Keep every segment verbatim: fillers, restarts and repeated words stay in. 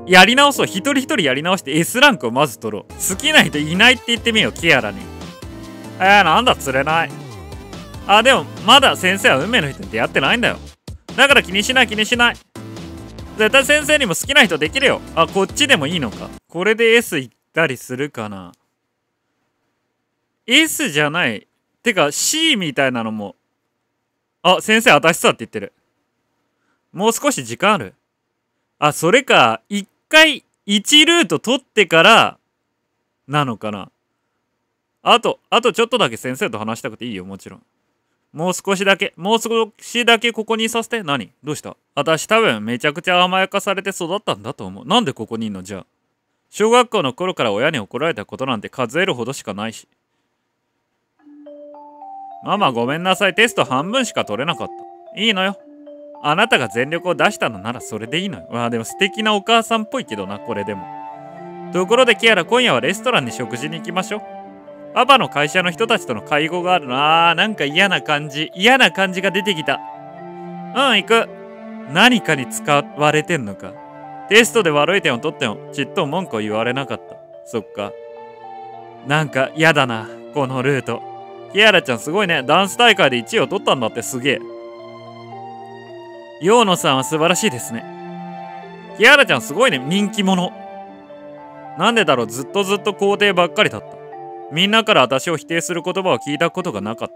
やり直そう。一人一人やり直して S ランクをまず取ろう。好きな人いないって言ってみよう、キアラに。えー、なんだ釣れない。あ、でもまだ先生は運命の人に出会ってないんだよ。だから気にしない気にしない。絶対先生にも好きな人できるよ。あ、こっちでもいいのか。これで S 行ったりするかな。 S じゃない。てか C みたいなのも。あ、先生私さって言ってる。もう少し時間ある。あ、それか。一回いちルート取ってからなのかな。あと、あとちょっとだけ先生と話したくていいよ、もちろん。もう少しだけ、もう少しだけここにいさせて。何どうした？私多分めちゃくちゃ甘やかされて育ったんだと思う。なんでここにいんのじゃあ。小学校の頃から親に怒られたことなんて数えるほどしかないし。ママごめんなさい。テスト半分しか取れなかった。いいのよ。あなたが全力を出したのならそれでいいのよ。わあ、でも素敵なお母さんっぽいけどな、これでも。ところでキアラ、今夜はレストランに食事に行きましょう。パパの会社の人たちとの会合があるな。あー、なんか嫌な感じ。嫌な感じが出てきた。うん、行く。何かに使われてんのか。テストで悪い点を取ってもちっとも文句を言われなかった。そっか。なんか嫌だな、このルート。キアラちゃんすごいね。ダンス大会でいちいを取ったんだって。すげえ。ヨーノさんは素晴らしいですね。キアラちゃんすごいね。人気者。なんでだろう、ずっとずっと肯定ばっかりだった。みんなから私を否定する言葉を聞いたことがなかった。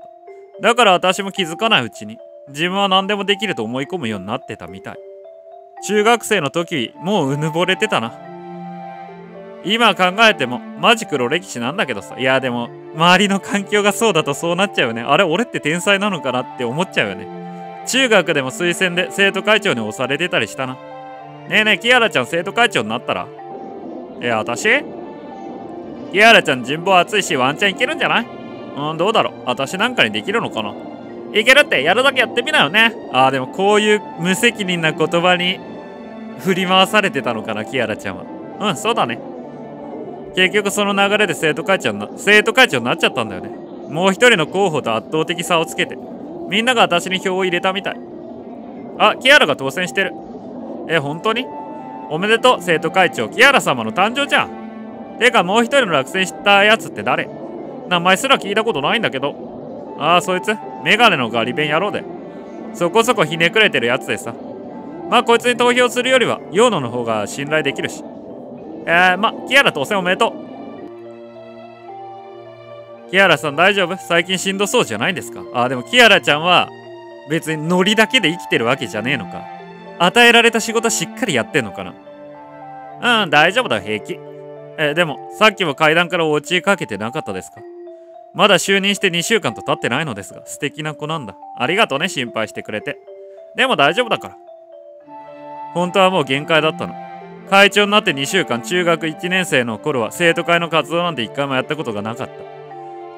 だから私も気づかないうちに自分は何でもできると思い込むようになってたみたい。中学生の時もううぬぼれてたな。今考えてもマジ黒歴史なんだけどさ。いやでも周りの環境がそうだとそうなっちゃうよね。あれ俺って天才なのかなって思っちゃうよね。中学でも推薦で生徒会長に押されてたりしたな。ねえねえ、キアラちゃん生徒会長になったら？いや私キアラちゃん人望厚いしワンチャンいけるんじゃない？うん、どうだろう。私なんかにできるのかな。いけるって。やるだけやってみなよね。あー、でもこういう無責任な言葉に振り回されてたのかな、キアラちゃんは。うん、そうだね。結局その流れで生徒会長な生徒会長になっちゃったんだよね。もう一人の候補と圧倒的差をつけてみんなが私に票を入れたみたい。あ、キアラが当選してる。え、本当に？おめでとう生徒会長。キアラ様の誕生じゃん。てかもう一人の落選したやつって誰？名前すら聞いたことないんだけど。ああ、そいつメガネのガリ弁野郎でそこそこひねくれてるやつでさ。まあこいつに投票するよりはヨーノの方が信頼できるし。えー、まキアラ当選おめでとう。キアラさん大丈夫？最近しんどそうじゃないんですか？あー、でもキアラちゃんは別にノリだけで生きてるわけじゃねえのか。与えられた仕事しっかりやってんのかな。うん、大丈夫だよ、平気。え、でもさっきも階段から落ちかけてなかったですか？まだ就任してにしゅうかんと経ってないのですが、素敵な子なんだ。ありがとうね、心配してくれて。でも大丈夫だから。本当はもう限界だったの。会長になってにしゅうかん、中学いちねん生の頃は生徒会の活動なんていっかいもやったことがなかった。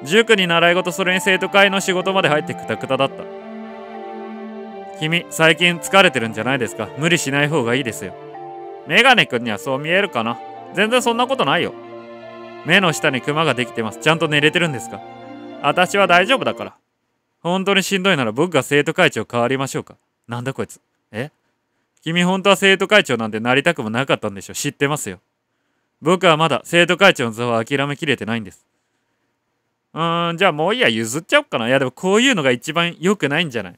塾に習い事、それに生徒会の仕事まで入ってクタクタだった。君、最近疲れてるんじゃないですか？無理しない方がいいですよ。メガネ君にはそう見えるかな？全然そんなことないよ。目の下にクマができてます。ちゃんと寝れてるんですか？私は大丈夫だから。本当にしんどいなら僕が生徒会長変わりましょうか？なんだこいつ。え？君本当は生徒会長なんてなりたくもなかったんでしょ？知ってますよ。僕はまだ生徒会長の座を諦めきれてないんです。うーん、じゃあもういいや、譲っちゃおっかな。いやでもこういうのが一番良くないんじゃない？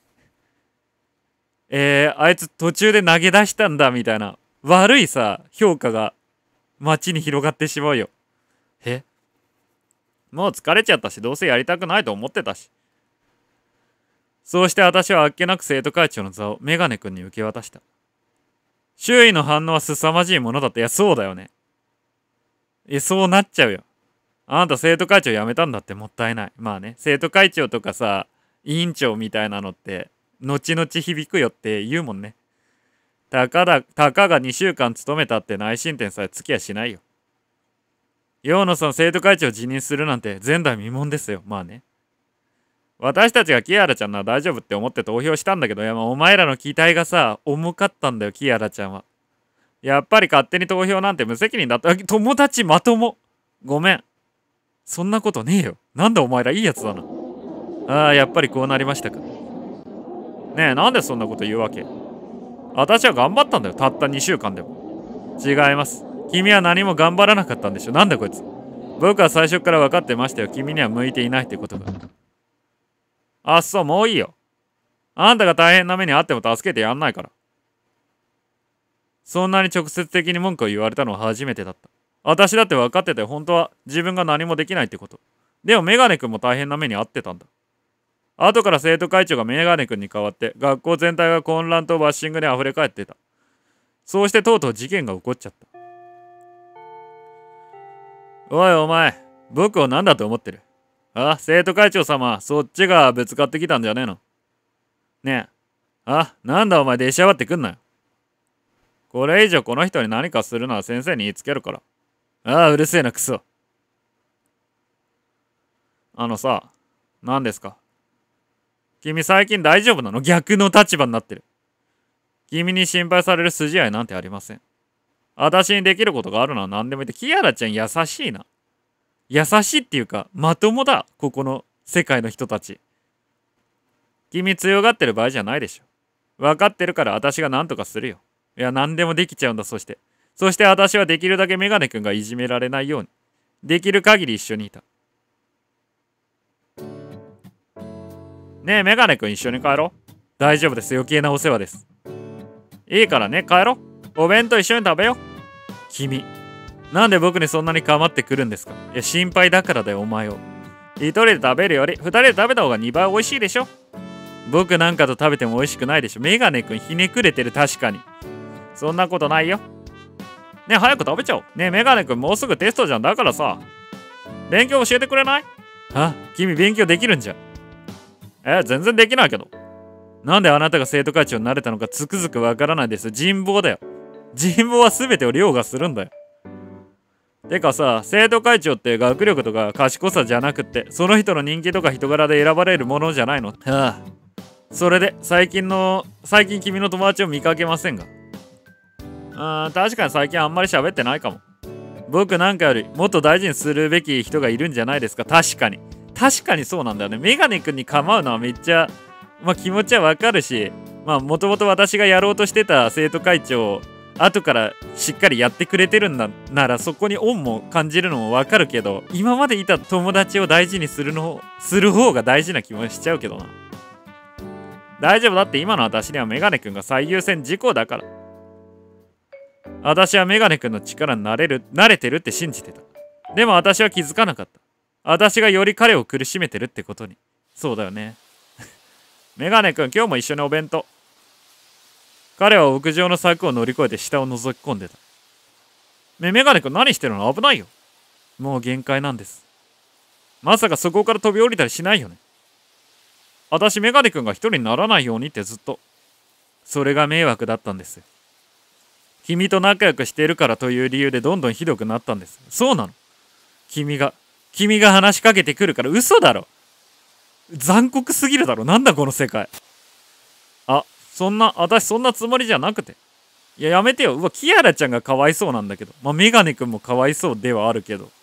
えー、あいつ途中で投げ出したんだみたいな悪いさ評価が街に広がってしまうよ。え？もう疲れちゃったし、どうせやりたくないと思ってたし。そうして私はあっけなく生徒会長の座をメガネ君に受け渡した。周囲の反応は凄まじいものだって。いやそうだよね。え、そうなっちゃうよ。あなた生徒会長辞めたんだって。もったいない。まあね、生徒会長とかさ委員長みたいなのって後々響くよって言うもんね。たかだたかがにしゅうかん勤めたって内申点さえつきやしないよ。ヨーノさん生徒会長を辞任するなんて前代未聞ですよ。まあね、私たちがキアラちゃんなら大丈夫って思って投票したんだけど、いやまあお前らの期待がさ重かったんだよ。キアラちゃんはやっぱり勝手に投票なんて無責任だった。友達まとも。ごめん、そんなことねえよ。なんだお前らいいやつだな。ああ、やっぱりこうなりましたか。ねえ、なんでそんなこと言うわけ？私は頑張ったんだよ、たったにしゅうかんでも。 違います。君は何も頑張らなかったんでしょ。なんだこいつ。僕は最初から分かってましたよ。君には向いていないってことが。あっそう、もういいよ。あんたが大変な目にあっても助けてやんないから。そんなに直接的に文句を言われたのは初めてだった。私だって分かってて本当は自分が何もできないってこと。でもメガネ君も大変な目に遭ってたんだ。後から生徒会長がメガネ君に代わって学校全体が混乱とバッシングで溢れ返ってた。そうしてとうとう事件が起こっちゃった。おいお前、僕を何だと思ってる？あ、生徒会長様、そっちがぶつかってきたんじゃねえの？ねえ。あ、なんだお前出しゃばってくんなよ。これ以上この人に何かするのは先生に言いつけるから。ああ、うるせえなクソ。あのさ、何ですか？君最近大丈夫なの？逆の立場になってる。君に心配される筋合いなんてありません。私にできることがあるのは何でも言って、キアラちゃん優しいな。優しいっていうか、まともだ。ここの世界の人たち。君強がってる場合じゃないでしょ。分かってるから私が何とかするよ。いや、何でもできちゃうんだ、そして。そして私はできるだけメガネ君がいじめられないように、できる限り一緒にいた。ねえ、メガネ君一緒に帰ろう。大丈夫です。余計なお世話です。いいからね、帰ろう。お弁当一緒に食べよう。君、なんで僕にそんなに構ってくるんですか？いや、心配だからだよ、お前を。一人で食べるより、二人で食べた方がにばい美味しいでしょ？僕なんかと食べても美味しくないでしょ。メガネ君ひねくれてる、確かに。そんなことないよ。ねえ、早く食べちゃおう。ねえ、メガネ君もうすぐテストじゃん。だからさ、勉強教えてくれない？あ、君勉強できるんじゃ。え、全然できないけど。なんであなたが生徒会長になれたのかつくづくわからないです。人望だよ。人望は全てを凌駕するんだよ。てかさ、生徒会長って学力とか賢さじゃなくって、その人の人気とか人柄で選ばれるものじゃないの？はあ。それで、最近の、最近君の友達を見かけませんが。あー、確かに最近あんまり喋ってないかも。僕なんかよりもっと大事にするべき人がいるんじゃないですか。確かに。確かにそうなんだよね。メガネ君に構うのはめっちゃ、まあ気持ちはわかるし、まあもともと私がやろうとしてた生徒会長を後からしっかりやってくれてるんだならそこに恩も感じるのもわかるけど、今までいた友達を大事にするの、する方が大事な気もしちゃうけどな。大丈夫だって今の私にはメガネ君が最優先事項だから。私はメガネ君の力になれる、慣れてるって信じてた。でも私は気づかなかった。私がより彼を苦しめてるってことに。そうだよね。メガネ君、今日も一緒にお弁当。彼は屋上の柵を乗り越えて下を覗き込んでた。メメガネ君何してるの？危ないよ。もう限界なんです。まさかそこから飛び降りたりしないよね。私メガネ君が一人にならないようにってずっと。それが迷惑だったんですよ。君と仲良くしているからという理由でどんどんひどくなったんです。そうなの？君が、君が話しかけてくるから嘘だろ。残酷すぎるだろ。なんだこの世界。あ、そんな、私そんなつもりじゃなくて。いや、やめてよ。うわ、キアラちゃんがかわいそうなんだけど。まあ、メガネ君もかわいそうではあるけど。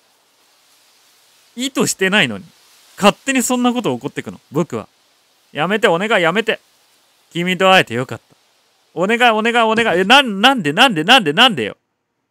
意図してないのに。勝手にそんなこと起こってくの。僕は。やめて、お願い、やめて。君と会えてよかった。お願い、お願い、お願い。え、なん、なんで、なんで、なんで、なんでよ。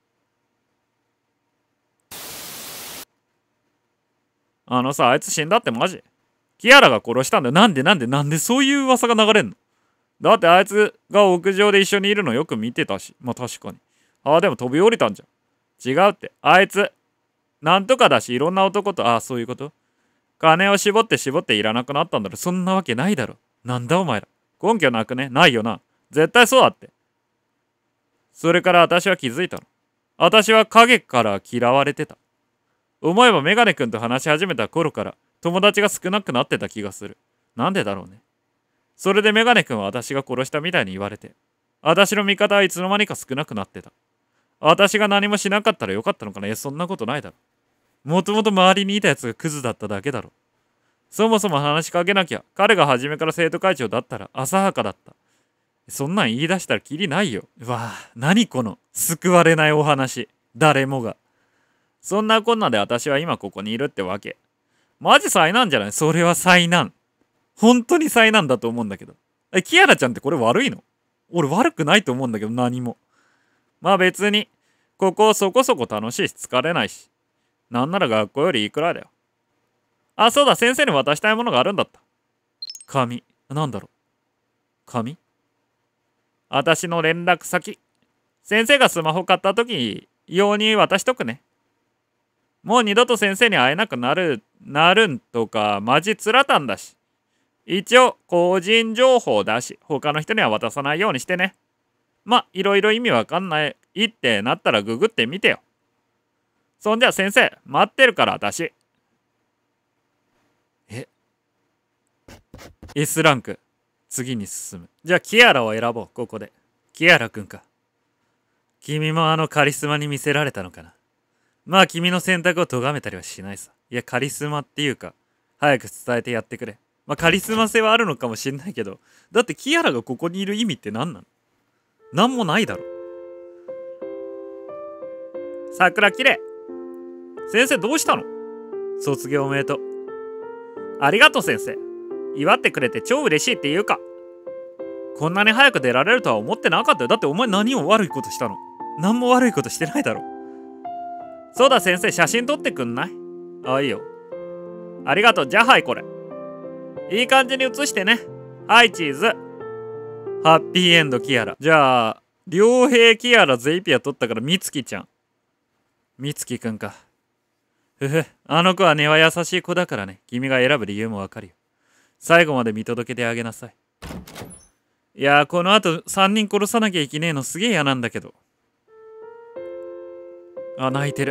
あのさ、あいつ死んだってマジ？キアラが殺したんだよ。なんで、なんで、なんでそういう噂が流れんの？だってあいつが屋上で一緒にいるのよく見てたし。まあ確かに。ああ、でも飛び降りたんじゃん。違うって。あいつ、なんとかだし、いろんな男と、ああ、そういうこと？金を絞って絞っていらなくなったんだろ。そんなわけないだろ。なんだお前ら。根拠なくね？ないよな。絶対そうだって。それから私は気づいたの。私は影から嫌われてた。思えばメガネ君と話し始めた頃から友達が少なくなってた気がする。なんでだろうね。それでメガネ君は私が殺したみたいに言われて、私の味方はいつの間にか少なくなってた。私が何もしなかったらよかったのかな？いや、そんなことないだろ。もともと周りにいたやつがクズだっただけだろ。そもそも話しかけなきゃ、彼が初めから生徒会長だったら浅はかだった。そんなん言い出したらキリないよ。うわぁ、何この救われないお話。誰もが。そんなこんなで私は今ここにいるってわけ。マジ災難じゃない？それは災難。本当に災難だと思うんだけど。え、キアラちゃんってこれ悪いの？俺悪くないと思うんだけど、何も。 まあ別に、ここそこそこ楽しいし疲れないし。なんなら学校よりいいくらいだよ。あ、そうだ、先生に渡したいものがあるんだった。紙。なんだろう。紙？私の連絡先。先生がスマホ買った時用に渡しとくね。もう二度と先生に会えなくなる、なるんとかマジつらたんだし。一応個人情報だし、他の人には渡さないようにしてね。ま、いろいろ意味わかんないってなったらググってみてよ。そんじゃ先生、待ってるから私。え ?S ランク。次に進む。じゃあキアラを選ぼう、ここで。キアラくんか。君もあのカリスマに見せられたのかな。まあ君の選択を咎めたりはしないさ。いや、カリスマっていうか、早く伝えてやってくれ。まあカリスマ性はあるのかもしんないけど、だってキアラがここにいる意味って何なの？なんもないだろ。桜きれい。先生どうしたの？卒業おめでとう。ありがとう先生。祝ってくれて超嬉しいっていうか。こんなに早く出られるとは思ってなかったよ。だってお前何を悪いことしたの？何も悪いことしてないだろ。そうだ先生、写真撮ってくんない？ああ、いいよ。ありがとう。じゃあはいこれ。いい感じに写してね。はいチーズ。ハッピーエンドキアラ。じゃあ、良平キアラゼイピア撮ったからみつきちゃん。みつきくんか。ふふ、あの子は根は優しい子だからね。君が選ぶ理由もわかるよ。最後まで見届けてあげなさい。いやー、この後さんにん殺さなきゃいけねえのすげえ嫌なんだけど。あ、泣いてる。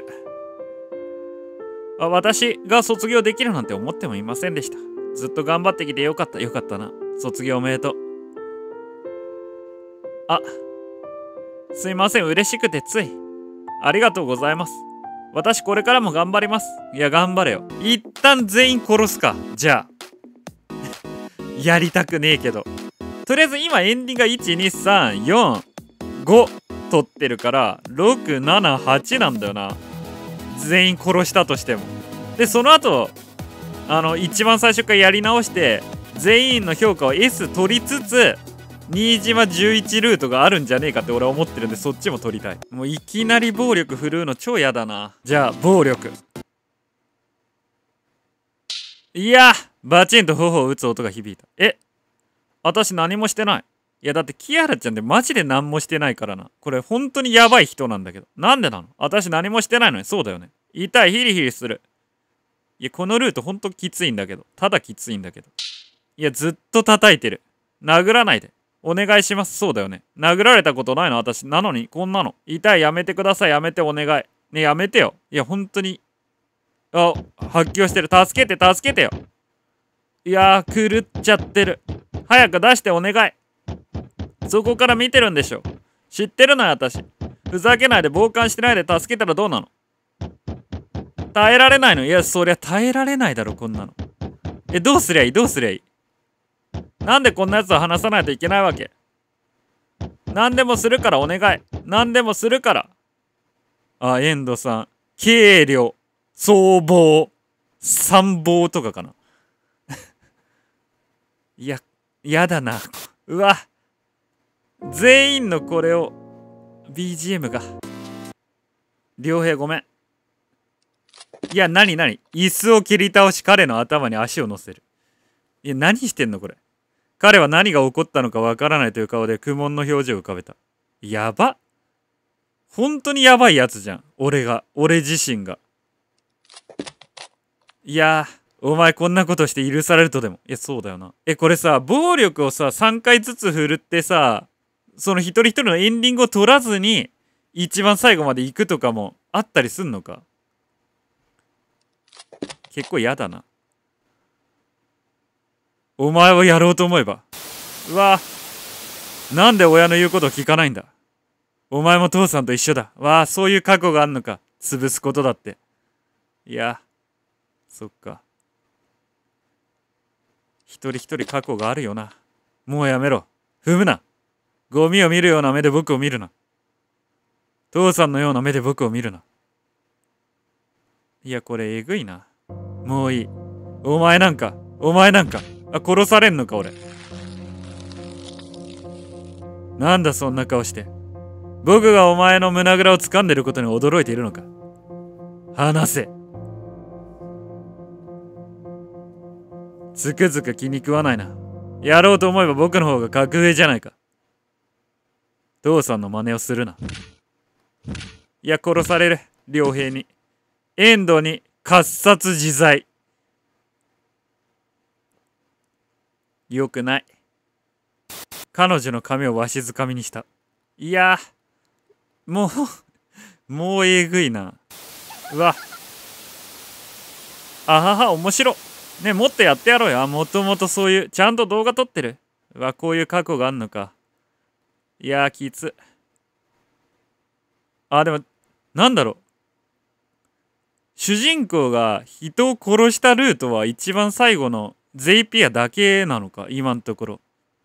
あ、私が卒業できるなんて思ってもいませんでした。ずっと頑張ってきてよかったよかったな。卒業おめでとう。あ、すいません、嬉しくてつい。ありがとうございます。私これからも頑張ります。いや、頑張れよ。一旦全員殺すか。じゃあ。やりたくねえけど。とりあえず今エンディングがいち、に、さん、よん、ご取ってるからろく、なな、はちなんだよな。全員殺したとしても。で、その後、あの、一番最初からやり直して、全員の評価を エス 取りつつ、新島じゅういちルートがあるんじゃねえかって俺は思ってるんで、そっちも取りたい。もういきなり暴力振るうの超嫌だな。じゃあ、暴力。いや、バチンと頬を打つ音が響いた。え、私何もしてない。いやだってキアラちゃんってマジで何もしてないからな。これ本当にやばい人なんだけど。なんでなの？私何もしてないのに。そうだよね。痛い、ヒリヒリする。いや、このルートほんときついんだけど。ただきついんだけど。いや、ずっと叩いてる。殴らないで。お願いします。そうだよね。殴られたことないの私。なのに、こんなの。痛い、やめてください。やめて、お願い。ね、やめてよ。いや、本当に。あ、発狂してる。助けて、助けてよ。いやー、狂っちゃってる。早く出して、お願い。そこから見てるんでしょ。知ってるのよ、私。ふざけないで、傍観してないで助けたらどうなの？耐えられないの？いや、そりゃ耐えられないだろ、こんなの。え、どうすりゃいい？どうすりゃいい？なんでこんなやつを話さないといけないわけ？何でもするからお願い。何でもするから。あ、エンドさん。軽量、僧帽、参謀とかかな。いや、やだな。うわ。全員のこれを ビージーエム が。良平ごめん。いや、なになに？椅子を切り倒し彼の頭に足を乗せる。いや、何してんのこれ。彼は何が起こったのかわからないという顔で苦悶の表情を浮かべた。やば。本当にやばいやつじゃん。俺が。俺自身が。いやー、お前こんなことして許されるとでも。いや、そうだよな。え、これさ、暴力をさ、さんかいずつ振るってさ、その一人一人のエンディングを取らずに、一番最後まで行くとかもあったりすんのか？結構嫌だな。お前をやろうと思えば。うわぁ。なんで親の言うことを聞かないんだ。お前も父さんと一緒だ。わあ、そういう過去があんのか。潰すことだって。いや、そっか。一人一人過去があるよな。もうやめろ。踏むな。ゴミを見るような目で僕を見るな。父さんのような目で僕を見るな。いや、これえぐいな。もういい。お前なんか、お前なんか。あ、殺されんのか、俺。なんだそんな顔して。 僕がお前の胸ぐらを掴んでることに驚いているのか。話せ。つくづく気に食わないな。やろうと思えば僕の方が格上じゃないか。父さんの真似をするな。いや、殺される。良平に。遠藤に喝殺自在。よくない。彼女の髪をわしづかみにした。いやもうもうえぐいな。うわ。あはは、面白ね。もっとやってやろうよ。もともとそういうちゃんと動画撮ってる。うわ、こういう過去があんのか。いやー、きつ。あ、でもなんだろう、主人公が人を殺したルートは一番最後のゼイピアだけなのか、今のところ。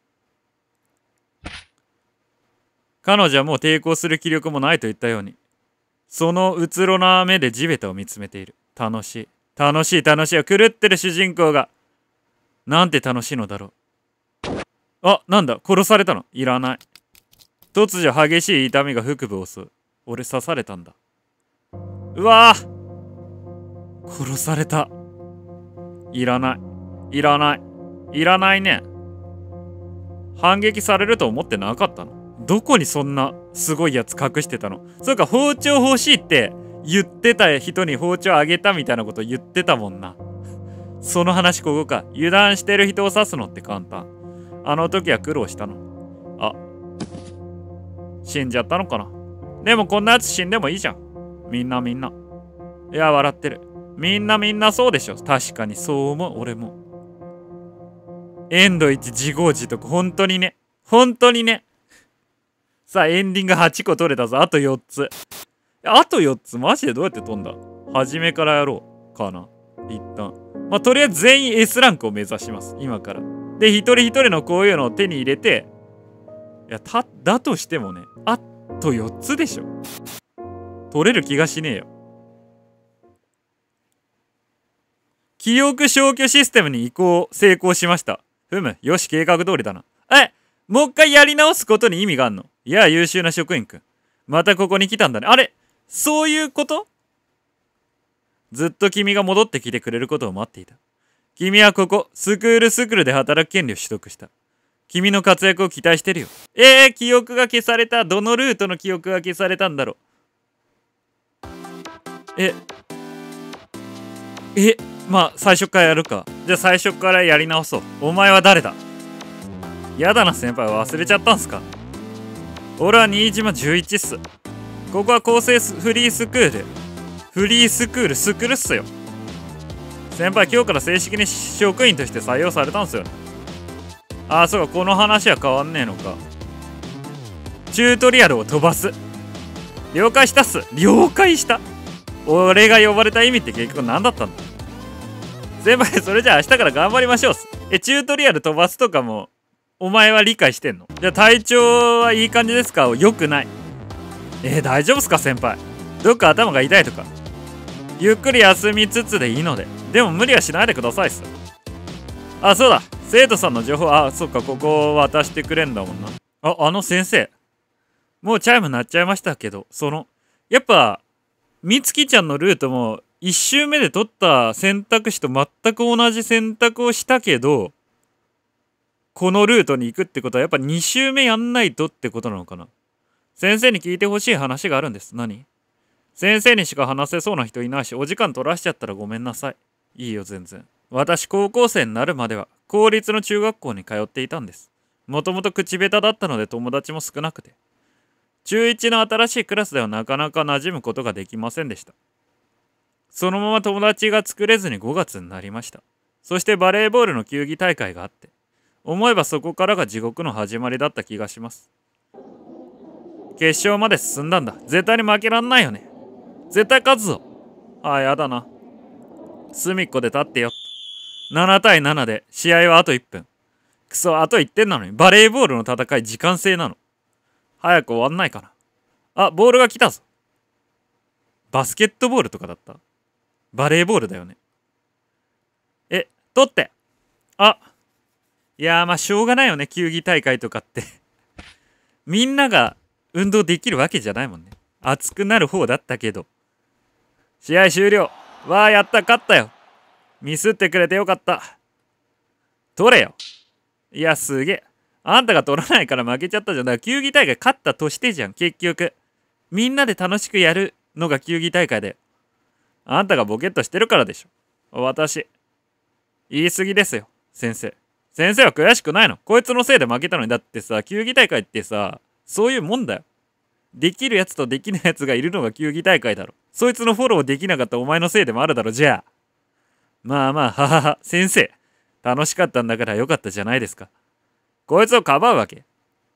彼女はもう抵抗する気力もないと言ったように、そのうつろな目で地べたを見つめている。楽しい楽しい楽しい。狂ってる主人公がなんて楽しいのだろう。あ、なんだ、殺されたの。いらない。突如激しい痛みが腹部を襲う。俺刺されたんだ。うわー、殺された。いらないいらないいらないね。反撃されると思ってなかったの。どこにそんなすごいやつ隠してたの。そうか、包丁欲しいって言ってた人に包丁あげたみたいなこと言ってたもんな。その話ここか。油断してる人を刺すのって簡単。あの時は苦労したの。あ、死んじゃったのかな。でもこんなやつ死んでもいいじゃん。みんなみんな。いや、笑ってる。みんなみんなそうでしょ。確かにそう思う。俺も。エンドいち自業自得。本当にね。本当にね。さあ、エンディングはちこ取れたぞ。あとよっつ。あとよっつマジでどうやって飛んだ。初めからやろうかな。一旦。まあ、とりあえず全員 S ランクを目指します。今から。で、一人一人のこういうのを手に入れて、いや、た、だとしてもね、あとよっつでしょ。取れる気がしねえよ。記憶消去システムに移行成功しました。ふむ、よし、計画通りだな。え、もう一回やり直すことに意味があんの？いや、優秀な職員くん。またここに来たんだね。あれ、そういうこと？ずっと君が戻ってきてくれることを待っていた。君はここ、スクールスクールで働く権利を取得した。君の活躍を期待してるよ。えー、記憶が消された。どのルートの記憶が消されたんだろう。え、え、まあ、最初からやるか。じゃあ最初からやり直そう。お前は誰だ？やだな先輩、忘れちゃったんすか？俺は新島じゅういちっす。ここは公正フリースクール。フリースクールスクールっすよ。先輩、今日から正式に職員として採用されたんすよね。ああ、そうか、この話は変わんねえのか。チュートリアルを飛ばす。了解したっす。了解した。俺が呼ばれた意味って結局何だったんだ。先輩、それじゃあ明日から頑張りましょうっす。え、チュートリアル飛ばすとかもお前は理解してんの？じゃあ体調はいい感じですか？よくない。えー、大丈夫っすか先輩？どっか頭が痛いとか？ゆっくり休みつつでいいので。でも無理はしないでくださいっす。あ、そうだ、生徒さんの情報、あ、そっか、ここ渡してくれんだもんな。あ、あの先生、もうチャイム鳴っちゃいましたけど、そのやっぱみつきちゃんのルートもいっ周目で取った選択肢と全く同じ選択をしたけど、このルートに行くってことはやっぱに周目やんないとってことなのかな。先生に聞いてほしい話があるんです。何？先生にしか話せそうな人いないし、お時間取らしちゃったらごめんなさい。いいよ全然。私高校生になるまでは公立の中学校に通っていたんです。もともと口下手だったので友達も少なくて、中いちの新しいクラスではなかなか馴染むことができませんでした。そのまま友達が作れずにごがつになりました。そしてバレーボールの球技大会があって、思えばそこからが地獄の始まりだった気がします。決勝まで進んだんだ。絶対に負けらんないよね。絶対勝つぞ。ああ、やだな。隅っこで立ってよ。ななたいななで試合はあといっぷん。くそ、あといってんなのに。バレーボールの戦い時間制なの。早く終わんないかな。あ、ボールが来たぞ。バスケットボールとかだった？バレーボールだよね。え、取って。あ、いやー、まあしょうがないよね、球技大会とかってみんなが運動できるわけじゃないもんね。熱くなる方だったけど。試合終了。わあ、やった、勝ったよ。ミスってくれてよかった。取れよ。いや、すげえ。あんたが取らないから負けちゃったじゃん。だから球技大会勝ったとしてじゃん、結局。みんなで楽しくやるのが球技大会だよ。あんたがボケっとしてるからでしょ。私。言い過ぎですよ、先生。先生は悔しくないの。こいつのせいで負けたのに。だってさ、球技大会ってさ、そういうもんだよ。できるやつとできないやつがいるのが球技大会だろ。そいつのフォローできなかったお前のせいでもあるだろ、じゃあ。まあまあ、ははは、先生。楽しかったんだからよかったじゃないですか。こいつをかばうわけ。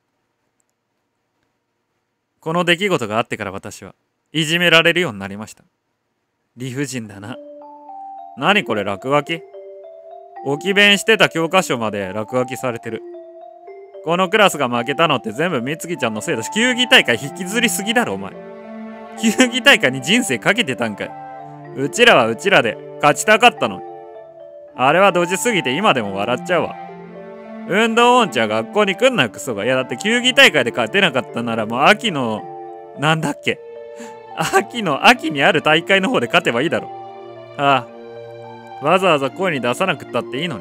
この出来事があってから私はいじめられるようになりました。理不尽だな。何これ、落書き？置き弁してた教科書まで落書きされてる。このクラスが負けたのって全部みつきちゃんのせいだし、球技大会引きずりすぎだろお前。球技大会に人生かけてたんかい。うちらはうちらで勝ちたかったのに。あれはドジすぎて今でも笑っちゃうわ。運動音痴は学校に来んなよクソが。いやだって球技大会で勝てなかったならもう秋のなんだっけ秋の秋にある大会の方で勝てばいいだろ。ああ、わざわざ声に出さなくったっていいのに。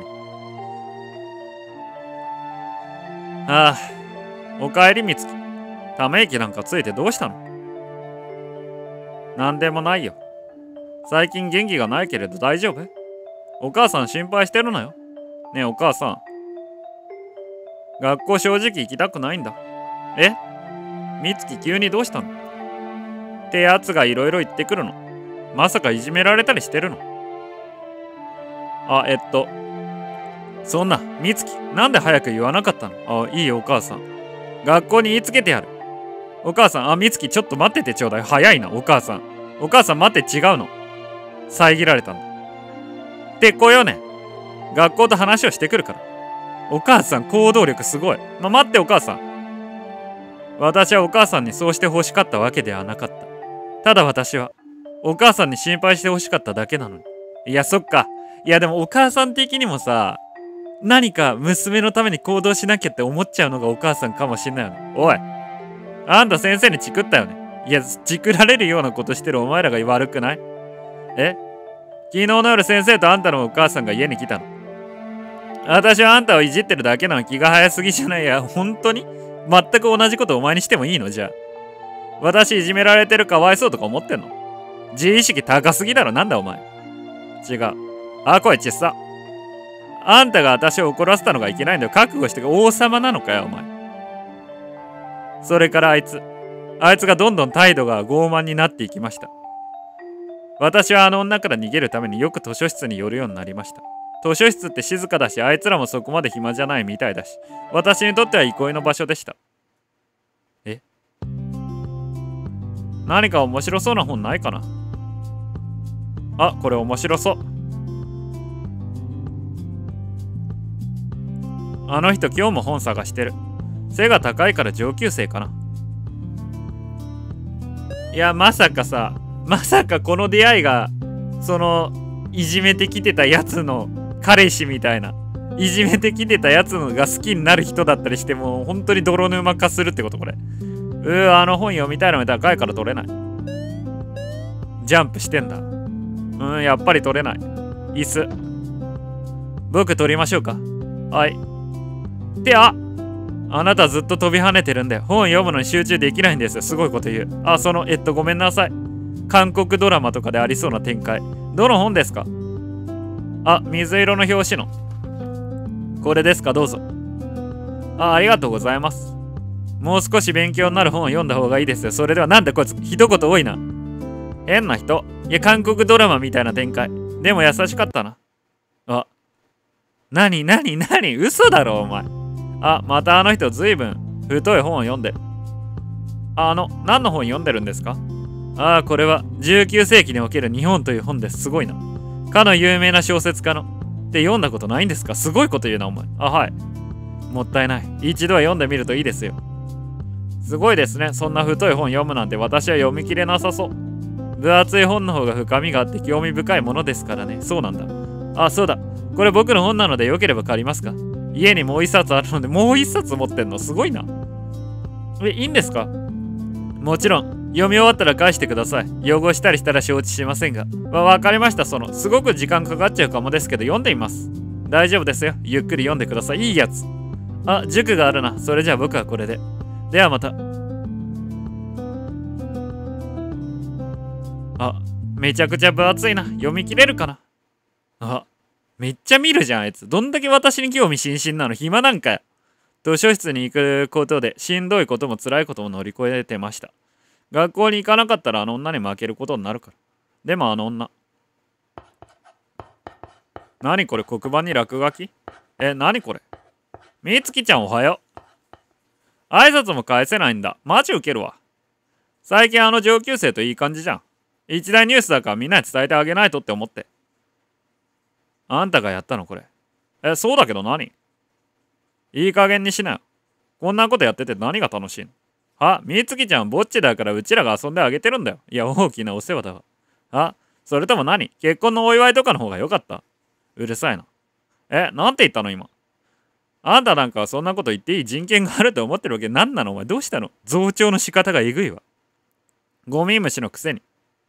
ああ、おかえりみつき。ため息なんかついてどうしたの？なんでもないよ。最近元気がないけれど大丈夫？お母さん心配してるのよ。ねえお母さん。学校正直行きたくないんだ。え？みつき急にどうしたの？ってやつがいろいろ言ってくるの。まさかいじめられたりしてるの？あ、えっと。そんな、みつき、なんで早く言わなかったの？あ、いいよお母さん。学校に言いつけてやる。お母さん、あ、みつきちょっと待っててちょうだい。早いな、お母さん。お母さん待って、違うの。遮られたんだ。ってこよね。学校と話をしてくるから。お母さん行動力すごい。ま、待ってお母さん。私はお母さんにそうして欲しかったわけではなかった。ただ私はお母さんに心配して欲しかっただけなのに。いやそっか。いやでもお母さん的にもさ、何か娘のために行動しなきゃって思っちゃうのがお母さんかもしんないよね。おい、あんた先生にチクったよね。いやチクられるようなことしてるお前らが悪くない？え？昨日の夜先生とあんたのお母さんが家に来たの。私はあんたをいじってるだけなの。気が早すぎじゃない？や本当に全く同じことお前にしてもいいの？じゃあ私いじめられてるかわいそうとか思ってんの？自意識高すぎだろ。なんだお前。違う。あ、声ちっさ。あんたが私を怒らせたのがいけないんだよ。覚悟してか。王様なのかよお前。それからあいつあいつがどんどん態度が傲慢になっていきました。私はあの女から逃げるためによく図書室に寄るようになりました。図書室って静かだし、あいつらもそこまで暇じゃないみたいだし、私にとっては憩いの場所でした。え？何か面白そうな本ないかな？あ、これ面白そう。あの人今日も本探してる。背が高いから上級生かな。いやまさかさ、まさかこの出会いがそのいじめてきてたやつの彼氏みたいな、いじめてきてたやつのが好きになる人だったりして、もう本当に泥沼化するってこと。これうー、あの本読みたいのに高いから取れない。ジャンプしてんだ。うん、やっぱり取れない。椅子僕取りましょうか。はい。ってああなたずっと飛び跳ねてるんで本読むのに集中できないんですよ。すごいこと言う。あ、そのえっとごめんなさい。韓国ドラマとかでありそうな展開。どの本ですか？あ、水色の表紙のこれですか？どうぞ。あ、ありがとうございます。もう少し勉強になる本を読んだ方がいいですよ。それでは。なんでこいつ一言多いな。変な人。いや韓国ドラマみたいな展開。でも優しかったな。あ、なになになに、嘘だろお前。あ、またあの人ずいぶん太い本を読んでる。あの何の本読んでるんですか？ああ、これはじゅうきゅうせいきにおける日本という本です。すごいな。かの有名な小説家のって読んだことないんですか？すごいこと言うなお前。あ、はい。もったいない。一度は読んでみるといいですよ。すごいですね。そんな太い本読むなんて私は読み切れなさそう。分厚い本の方が深みがあって興味深いものですからね。そうなんだ。あ、そうだ。これ僕の本なのでよければ借りますか？家にもう一冊あるので。もう一冊持ってんのすごいな。え、いいんですか？ もちろん読み終わったら返してください。汚したりしたら承知しませんが。わ、わかりました。そのすごく時間かかっちゃうかもですけど読んでみます。大丈夫ですよ。ゆっくり読んでください。いいやつ。あ、塾があるな。それじゃあ僕はこれで。ではまた。あ、めちゃくちゃ分厚いな。読み切れるかな。あ、めっちゃ見るじゃんあいつ。どんだけ私に興味津々なの。暇なんかよ。図書室に行くことでしんどいことも辛いことも乗り越えてました。学校に行かなかったらあの女に負けることになるから。でもあの女。何これ、黒板に落書き？え、何これ？みつきちゃんおはよう。挨拶も返せないんだ。マジウケるわ。最近あの上級生といい感じじゃん。一大ニュースだからみんなに伝えてあげないとって思って。あんたがやったのこれ。え、そうだけど何？いい加減にしなよ。こんなことやってて何が楽しいの？あ、みつきちゃんぼっちだからうちらが遊んであげてるんだよ。いや、大きなお世話だわ。あ、それとも何？結婚のお祝いとかの方が良かった？うるさいな。え、なんて言ったの今。あんたなんかそんなこと言っていい人権があると思ってるわけ？何なのお前。どうしたの？増長の仕方がえぐいわ。ゴミ虫のくせに。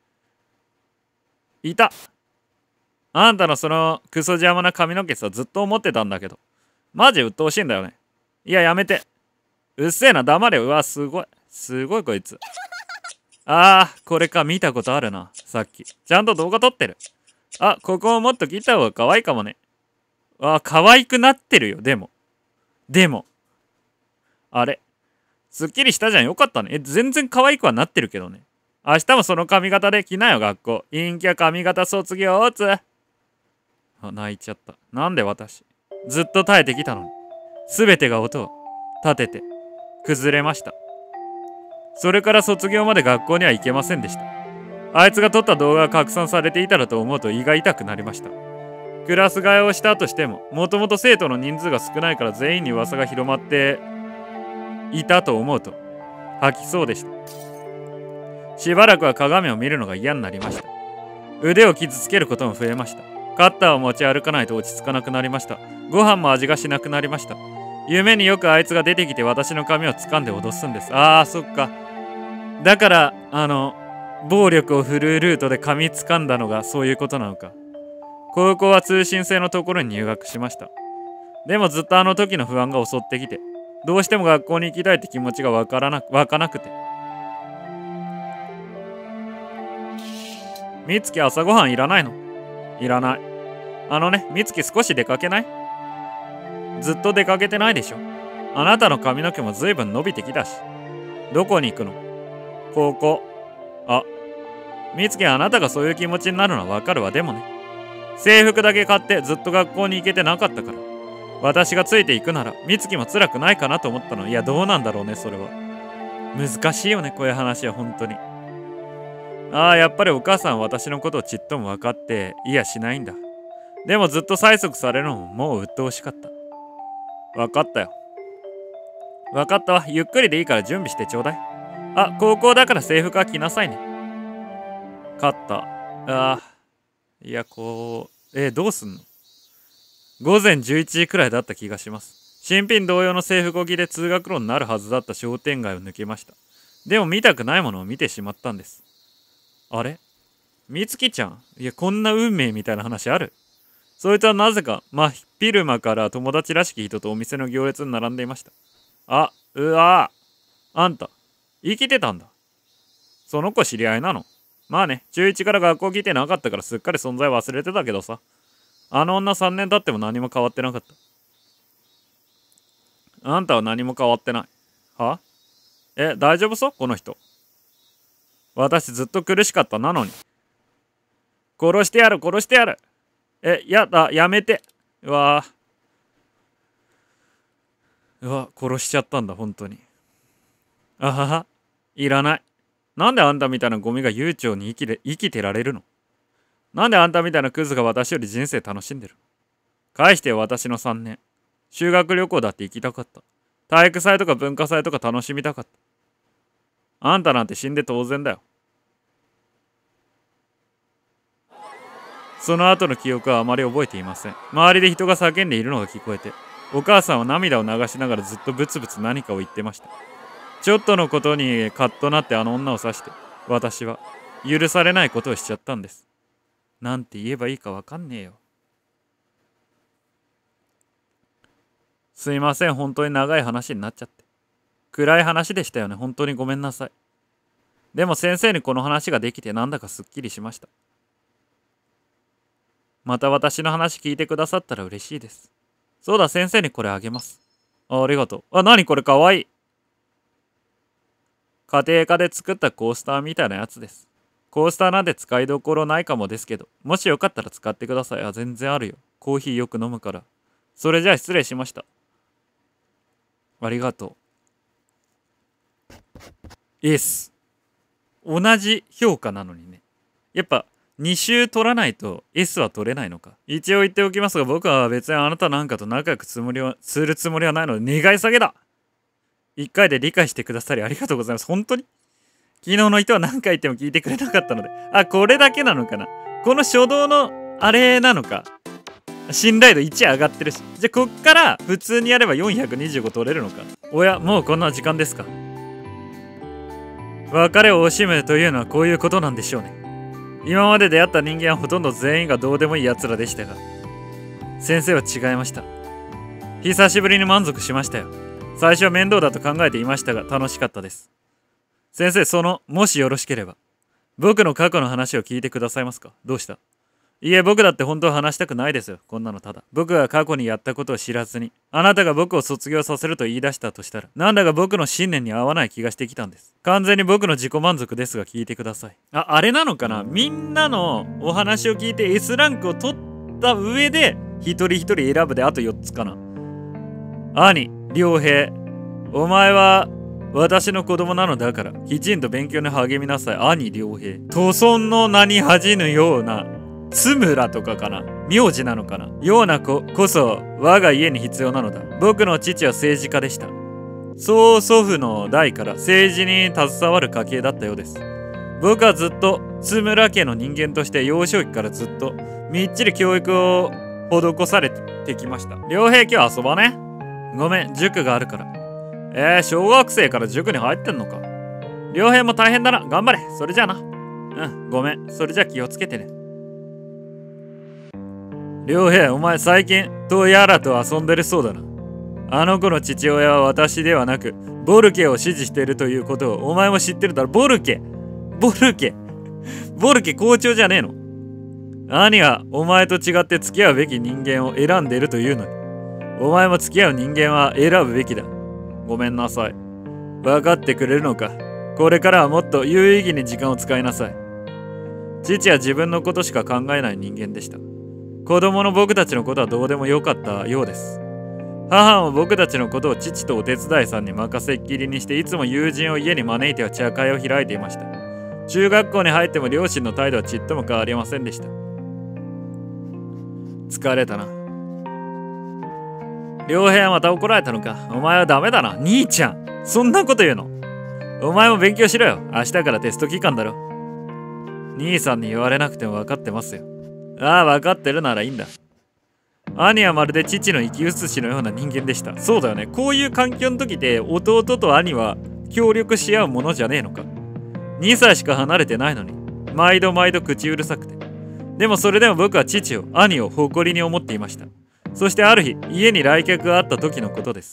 いた。あんたのそのクソ邪魔な髪の毛さずっと思ってたんだけど。マジ鬱陶しいんだよね。いややめて。うっせえな、黙れよ。うわ、すごい。すごいこいつ。あー、これか。見たことあるな。さっき。ちゃんと動画撮ってる。あ、ここをもっと切った方が可愛いかもね。あ、可愛くなってるよ。でも。でも。あれ。すっきりしたじゃん。よかったね。え、全然可愛くはなってるけどね。明日もその髪型で来なよ、学校。陰キャ髪型卒業つ。あ、泣いちゃった。なんで私。ずっと耐えてきたのに。すべてが音を立てて、崩れました。それから卒業まで学校には行けませんでした。あいつが撮った動画が拡散されていたらと思うと胃が痛くなりました。クラス替えをしたとしても、もともと生徒の人数が少ないから全員に噂が広まっていたと思うと、吐きそうでした。しばらくは鏡を見るのが嫌になりました。腕を傷つけることも増えました。カッターを持ち歩かないと落ち着かなくなりました。ご飯も味がしなくなりました。夢によくあいつが出てきて私の髪を掴んで脅すんです。あー、そっか。だから、あの、暴力を振るうルートで髪掴んだのがそういうことなのか。高校は通信制のところに入学しました。でもずっとあの時の不安が襲ってきて、どうしても学校に行きたいって気持ちがわからなく、湧かなくて。みつき朝ごはんいらないの？いらない。あのね、みつき少し出かけない？ずっと出かけてないでしょ。あなたの髪の毛もずいぶん伸びてきたし。どこに行くの？高校。あ、みつき、あなたがそういう気持ちになるのはわかるわ。でもね、制服だけ買ってずっと学校に行けてなかったから、私がついていくならみつきも辛くないかなと思ったの。いや、どうなんだろうね、それは。難しいよね、こういう話は本当に。ああ、やっぱりお母さんは私のことをちっとも分かっていやしないんだ。でもずっと催促されるのももう鬱陶しかった。分かったよ。分かったわ。ゆっくりでいいから準備してちょうだい。あ、高校だから制服は着なさいね。勝った。ああ、いや、こう、えー、どうすんの？午前じゅういちじくらいだった気がします。新品同様の制服を着で通学路になるはずだった商店街を抜けました。でも見たくないものを見てしまったんです。あれ？みつきちゃん？いや、こんな運命みたいな話ある？そいつはなぜか真っ昼間から友達らしき人とお店の行列に並んでいました。あ、うわぁ。あんた、生きてたんだ。その子知り合いなの？まあね、中いちから学校来てなかったからすっかり存在忘れてたけどさ。あの女さんねん経っても何も変わってなかった。あんたは何も変わってない。は？え、大丈夫そう？この人。私ずっと苦しかったなのに。殺してやる、殺してやる。え、やだ、やめて。うわうわ、殺しちゃったんだ、本当に。あはは、いらない。なんであんたみたいなゴミが悠長に生きれ、生きてられるの？なんであんたみたいなクズが私より人生楽しんでる？返してよ、私のさんねん。修学旅行だって行きたかった。体育祭とか文化祭とか楽しみたかった。あんたなんて死んで当然だよ。その後の記憶はあまり覚えていません。周りで人が叫んでいるのが聞こえて、お母さんは涙を流しながらずっとブツブツ何かを言ってました。 ちょっとのことにカッとなってあの女を指して、私は許されないことをしちゃったんです。なんて言えばいいかわかんねえよ。すいません、本当に長い話になっちゃって。暗い話でしたよね。本当にごめんなさい。でも先生にこの話ができてなんだかすっきりしました。また私の話聞いてくださったら嬉しいです。そうだ、先生にこれあげます。あ、ありがとう。あ、なにこれかわいい。家庭科で作ったコースターみたいなやつです。コースターなんて使いどころないかもですけど、もしよかったら使ってください。あ、全然あるよ。コーヒーよく飲むから。それじゃあ失礼しました。ありがとう。S。同じ評価なのにね。やっぱに週取らないと S は取れないのか。一応言っておきますが、僕は別にあなたなんかと仲良くつもりはするつもりはないので、願い下げだ。いっかいで理解してくださりありがとうございます。本当に昨日の人は何回言っても聞いてくれなかったので。あ、これだけなのかな。この初動のあれなのか。信頼度いち上がってるし。じゃあこっから普通にやればよんひゃくにじゅうご取れるのか。おや、もうこんな時間ですか。別れを惜しむというのはこういうことなんでしょうね。今まで出会った人間はほとんど全員がどうでもいい奴らでしたが、先生は違いました。久しぶりに満足しましたよ。最初は面倒だと考えていましたが楽しかったです。先生、その、もしよろしければ、僕の過去の話を聞いてくださいますか。どうした。いえ、僕だって本当は話したくないですよ。こんなのただ。僕が過去にやったことを知らずに、あなたが僕を卒業させると言い出したとしたら、なんだか僕の信念に合わない気がしてきたんです。完全に僕の自己満足ですが聞いてください。あ、あれなのかな。みんなのお話を聞いて S ランクを取った上で、一人一人選ぶであとよっつかな。兄、良平。お前は、私の子供なのだから、きちんと勉強に励みなさい。兄、良平。屠村の名に恥じぬような、津村とかかな、名字なのかな、ような子こそ我が家に必要なのだ。僕の父は政治家でした。曽祖父の代から政治に携わる家系だったようです。僕はずっと津村家の人間として幼少期からずっとみっちり教育を施されてきました。良平、今日遊ばね。ごめん、塾があるから。えー、小学生から塾に入ってんのか。良平も大変だな。頑張れ。それじゃあな。うん、ごめん。それじゃあ気をつけてね。良平、お前最近トヤラと遊んでるそうだな。あの子の父親は私ではなくボルケを支持しているということをお前も知ってるだろ。ボルケボルケボルケ校長じゃねえの。兄はお前と違って付き合うべき人間を選んでいるというのに、お前も付き合う人間は選ぶべきだ。ごめんなさい。分かってくれるのか。これからはもっと有意義に時間を使いなさい。父は自分のことしか考えない人間でした。子供の僕たちのことはどうでもよかったようです。母も僕たちのことを父とお手伝いさんに任せっきりにして、いつも友人を家に招いては茶会を開いていました。中学校に入っても両親の態度はちっとも変わりませんでした。疲れたな。良平、また怒られたのか。お前はダメだな。兄ちゃん、そんなこと言うの。お前も勉強しろよ。明日からテスト期間だろ。兄さんに言われなくても分かってますよ。ああ、分かってるならいいんだ。兄はまるで父の生き写しのような人間でした。そうだよね。こういう環境の時で弟と兄は協力し合うものじゃねえのか。にさいしか離れてないのに、毎度毎度口うるさくて。でもそれでも僕は父を、兄を誇りに思っていました。そしてある日、家に来客があった時のことです。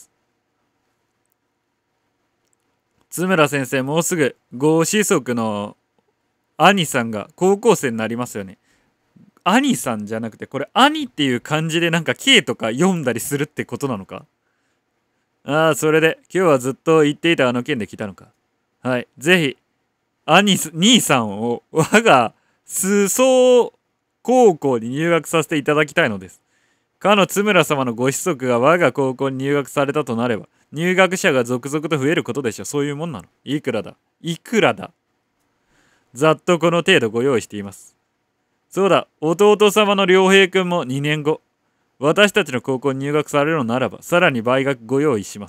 津村先生、もうすぐご子息の兄さんが高校生になりますよね。兄さんじゃなくて、これ兄っていう漢字でなんか K とか読んだりするってことなのか。ああ、それで今日はずっと言っていたあの件で来たのか。はい、ぜひ兄兄さんを我が裾相高校に入学させていただきたいのです。かの津村様のご子息が我が高校に入学されたとなれば、入学者が続々と増えることでしょ。そういうもんなの。いくらだいくらだざっとこの程度ご用意しています。そうだ、弟様の良平君もにねんご、私たちの高校に入学されるのならば、さらに倍額ご用意します。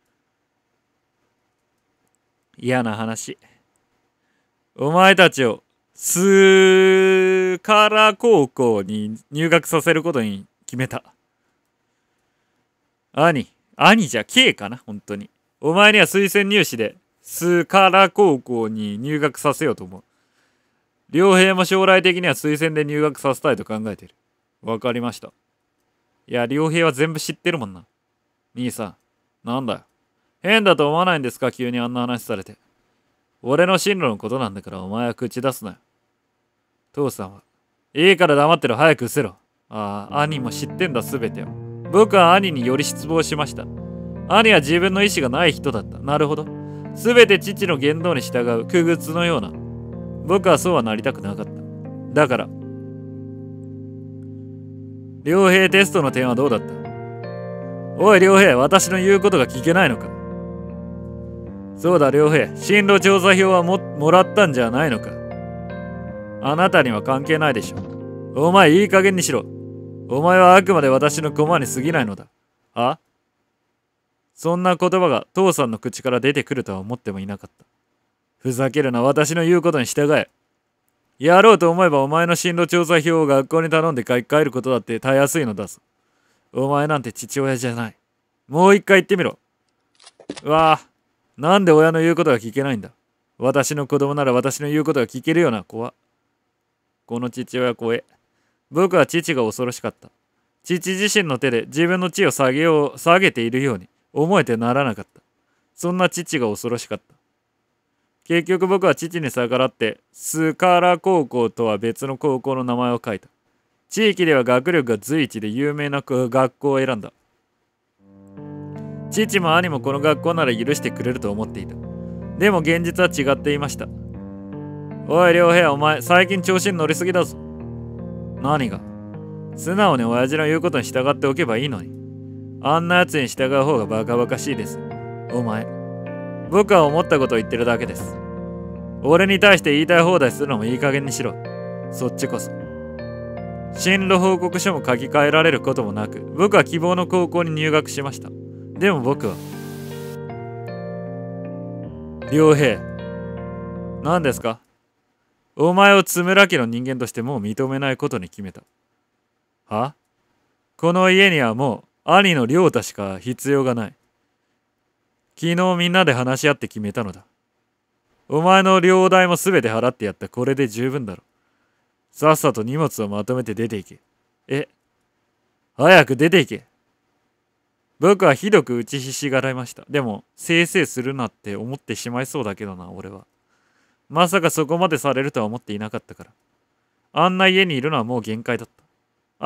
嫌な話。お前たちをスカラ高校に入学させることに決めた。兄、兄じゃ K かな、本当に。 お前には推薦入試でスカラ高校に入学させようと思う。良平も将来的には推薦で入学させたいと考えている。わかりました。いや、良平は全部知ってるもんな。兄さん、なんだよ。変だと思わないんですか、急にあんな話されて。俺の進路のことなんだからお前は口出すなよ。父さんは、いいから黙ってろ、早く失せろ。ああ、兄も知ってんだ、すべてを。僕は兄により失望しました。兄は自分の意志がない人だった。なるほど。すべて父の言動に従う、傀儡のような。僕はそうはなりたくなかった。だから、良平テストの点はどうだった？おい良平、私の言うことが聞けないのか？そうだ良平、進路調査票はも、もらったんじゃないのか？あなたには関係ないでしょ。お前いい加減にしろ。お前はあくまで私の駒に過ぎないのだ。あ？そんな言葉が父さんの口から出てくるとは思ってもいなかった。ふざけるな、私の言うことに従え。やろうと思えばお前の進路調査票を学校に頼んで書き換えることだってたやすいのだぞ。お前なんて父親じゃない。もう一回言ってみろ。うわあ、なんで親の言うことが聞けないんだ。私の子供なら私の言うことが聞けるような子は。この父親怖え。僕は父が恐ろしかった。父自身の手で自分の地を下げよう、下げているように思えてならなかった。そんな父が恐ろしかった。結局僕は父に逆らってスカラ高校とは別の高校の名前を書いた。地域では学力が随一で有名な学校を選んだ。父も兄もこの学校なら許してくれると思っていた。でも現実は違っていました。おい良平、お前最近調子に乗りすぎだぞ。何が？素直に親父の言うことに従っておけばいいのに。あんな奴に従う方がバカバカしいです。お前。僕は思ったことを言ってるだけです。俺に対して言いたい放題するのもいい加減にしろ。そっちこそ。進路報告書も書き換えられることもなく、僕は希望の高校に入学しました。でも僕は。良平。何ですか？お前を津村家の人間としてもう認めないことに決めた。は？この家にはもう兄の亮太しか必要がない。昨日みんなで話し合って決めたのだ。お前の領代もすべて払ってやった。これで十分だろ。さっさと荷物をまとめて出ていけ。え？早く出ていけ。僕はひどく打ちひしがられました。でも、せいせいするなって思ってしまいそうだけどな、俺は。まさかそこまでされるとは思っていなかったから。あんな家にいるのはもう限界だった。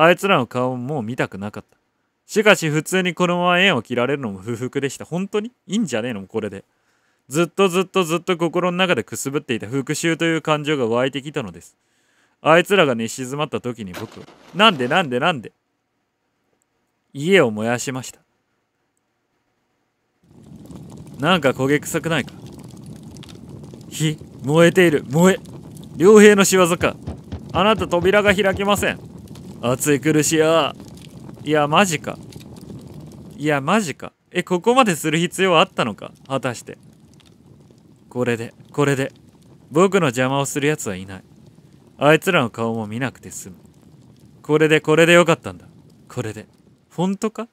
あいつらの顔ももう見たくなかった。しかし普通にこのまま縁を切られるのも不服でした。本当にいいんじゃねえのこれで。ずっとずっとずっと心の中でくすぶっていた復讐という感情が湧いてきたのです。あいつらが寝静まった時に僕は、なんでなんでなんで家を燃やしました。なんか焦げ臭くないか？火、燃えている、燃え、良平の仕業か。あなた扉が開きません。熱い苦しや。いや、マジか。いや、マジか。え、ここまでする必要はあったのか果たして。これで、これで、僕の邪魔をする奴はいない。あいつらの顔も見なくて済む。これで、これでよかったんだ。これで。本当か？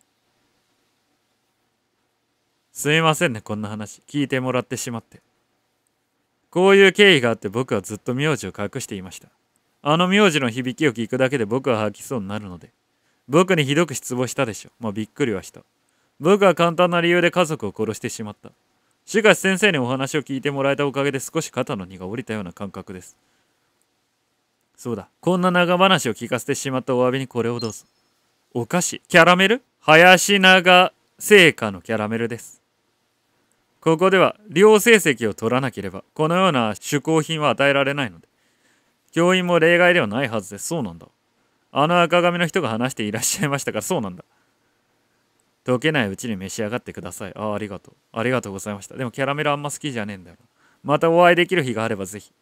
すみませんね、こんな話。聞いてもらってしまって。こういう経緯があって僕はずっと名字を隠していました。あの名字の響きを聞くだけで僕は吐きそうになるので。僕にひどく失望したでしょ。まあびっくりはした。僕は簡単な理由で家族を殺してしまった。しかし先生にお話を聞いてもらえたおかげで少し肩の荷が下りたような感覚です。そうだ。こんな長話を聞かせてしまったお詫びにこれをどうぞ。お菓子？キャラメル？林長製菓のキャラメルです。ここでは良成績を取らなければこのような嗜好品は与えられないので。教員も例外ではないはずです。そうなんだ。あの赤髪の人が話していらっしゃいましたからそうなんだ。溶けないうちに召し上がってください。ああ、ありがとう。ありがとうございました。でもキャラメルあんま好きじゃねえんだよな。またお会いできる日があればぜひ。